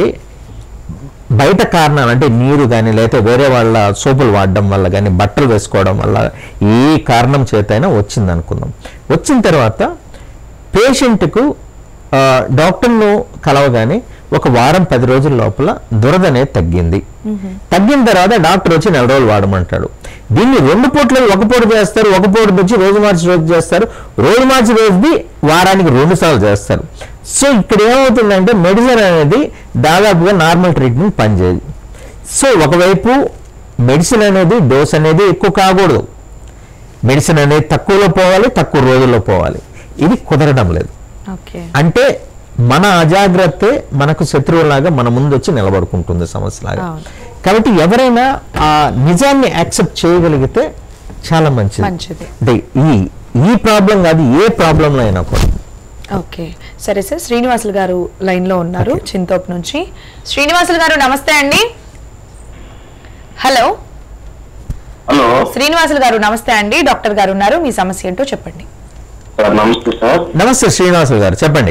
బయట కారణాలు అంటే నీరు కానీ లేకపోతే వేరే వాళ్ళ సోపులు వాడడం వల్ల కానీ బట్టలు వేసుకోవడం వల్ల ఏ కారణం చేత అయినా వచ్చింది అనుకుందాం. వచ్చిన తర్వాత పేషెంట్కు డాక్టర్ను కలవగానే ఒక వారం పది రోజుల లోపల దురద అనేది తగ్గింది. తగ్గిన తర్వాత డాక్టర్ వచ్చి నెల రోజులు వాడమంటాడు. దీన్ని రెండు పూట్లు ఒక పూట చేస్తారు, ఒక పూట వచ్చి రోజు మార్చి రోజు చేస్తారు, రోజు మార్చి రోజుది వారానికి రెండు సార్లు చేస్తారు. సో ఇక్కడ ఏమవుతుందంటే మెడిసిన్ అనేది దాదాపుగా నార్మల్ ట్రీట్మెంట్ పనిచేయదు. సో ఒకవైపు మెడిసిన్ అనేది డోస్ అనేది ఎక్కువ కాకూడదు, మెడిసిన్ అనేది తక్కువలో పోవాలి, తక్కువ రోజుల్లో పోవాలి. ఇది కుదరడం లేదు. అంటే మన అజాగ్రత్తే మనకు శత్రువులాగా మన ముందు వచ్చి నిలబడుకుంటుంది సమస్యలాగా. కాబట్టి ఎవరైనా ఆ నిజాన్ని యాక్సెప్ట్ చేయగలిగితే చాలా మంచిది. అంటే ఈ ఈ ప్రాబ్లం కాదు ఏ ప్రాబ్లంలో అయినా కూడా. ఓకే సరే సార్, శ్రీనివాసులు గారు లైన్ లో ఉన్నారు చింతోప్ నుంచి. శ్రీనివాసులు గారు నమస్తే అండి. హలో హలో శ్రీనివాసులు గారు నమస్తే అండి, డాక్టర్ గారు ఉన్నారు, మీ సమస్య ఏంటో చెప్పండి. నమస్తే సార్. నమస్తే శ్రీనివాసులు గారు చెప్పండి.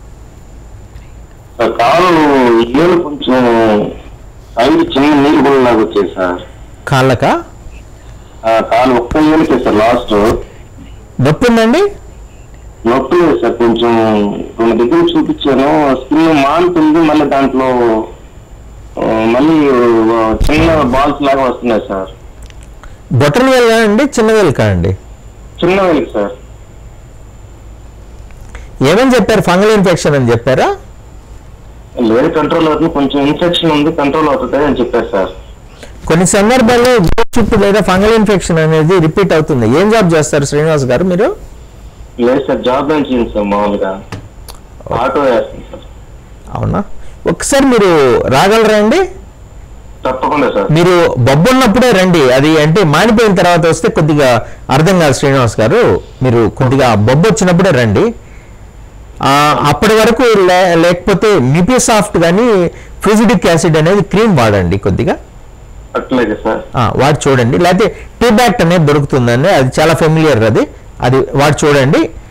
కాలు ఏళ్ళు కొంచెం ఐదు చిన్న నీళ్ళు కూడా లాగా వచ్చాయి సార్. కాళ్ళక కాలు ఒక్క ఏళ్ళకే సార్ లాస్ట్ నొప్పి ఉందండి? నొప్పి లేదు సార్, కొంచెం రెండు దగ్గర చూపించాను, స్కిన్ మానుతుంది, మళ్ళీ దాంట్లో మళ్ళీ చిన్న బాల్స్ లాగా వస్తున్నాయి సార్. బొటన్ వేలు అండి చిన్న వేలు కాండి? చిన్న వేలు సార్. ఏమని చెప్పారు? ఫంగల్ ఇన్ఫెక్షన్ అని చెప్పారా? లేదు కంట్రోల్ అవుతుంది, కొంచెం ఇన్ఫెక్షన్ ఉంది కంట్రోల్ అవుతుంది అని చెప్పారు సార్. కొన్ని సందర్భాల్లో చుట్టూ లేదా ఫంగల్ ఇన్ఫెక్షన్ అనేది రిపీట్ అవుతుంది. ఏం జాబ్ చేస్తారు శ్రీనివాస్ గారు మీరు? లేదు సార్, జాబ్ నుంచి సార్ మామూలుగా ఆటో వేస్తుంది సార్. అవునా, ఒకసారి మీరు రాగలరా అండి? తప్పకుండా సార్. మీరు బొబ్బు ఉన్నప్పుడే రండి, అది అంటే మానిపోయిన తర్వాత వస్తే కొద్దిగా అర్థం కాదు శ్రీనివాస్ గారు. మీరు కొద్దిగా బొబ్బు వచ్చినప్పుడే రండి. అప్పటి వరకు లేకపోతే నిపిసాఫ్ట్ కానీ ఫ్యూజిడిక్ యాసిడ్ అనేది క్రీమ్ వాడండి కొద్దిగా. అట్లయితే సార్ వాడు చూడండి, లేకపోతే టీ బ్యాక్ట్ అనేది దొరుకుతుందండి, అది చాలా ఫెమిలియర్, అది అది వాడు చూడండి.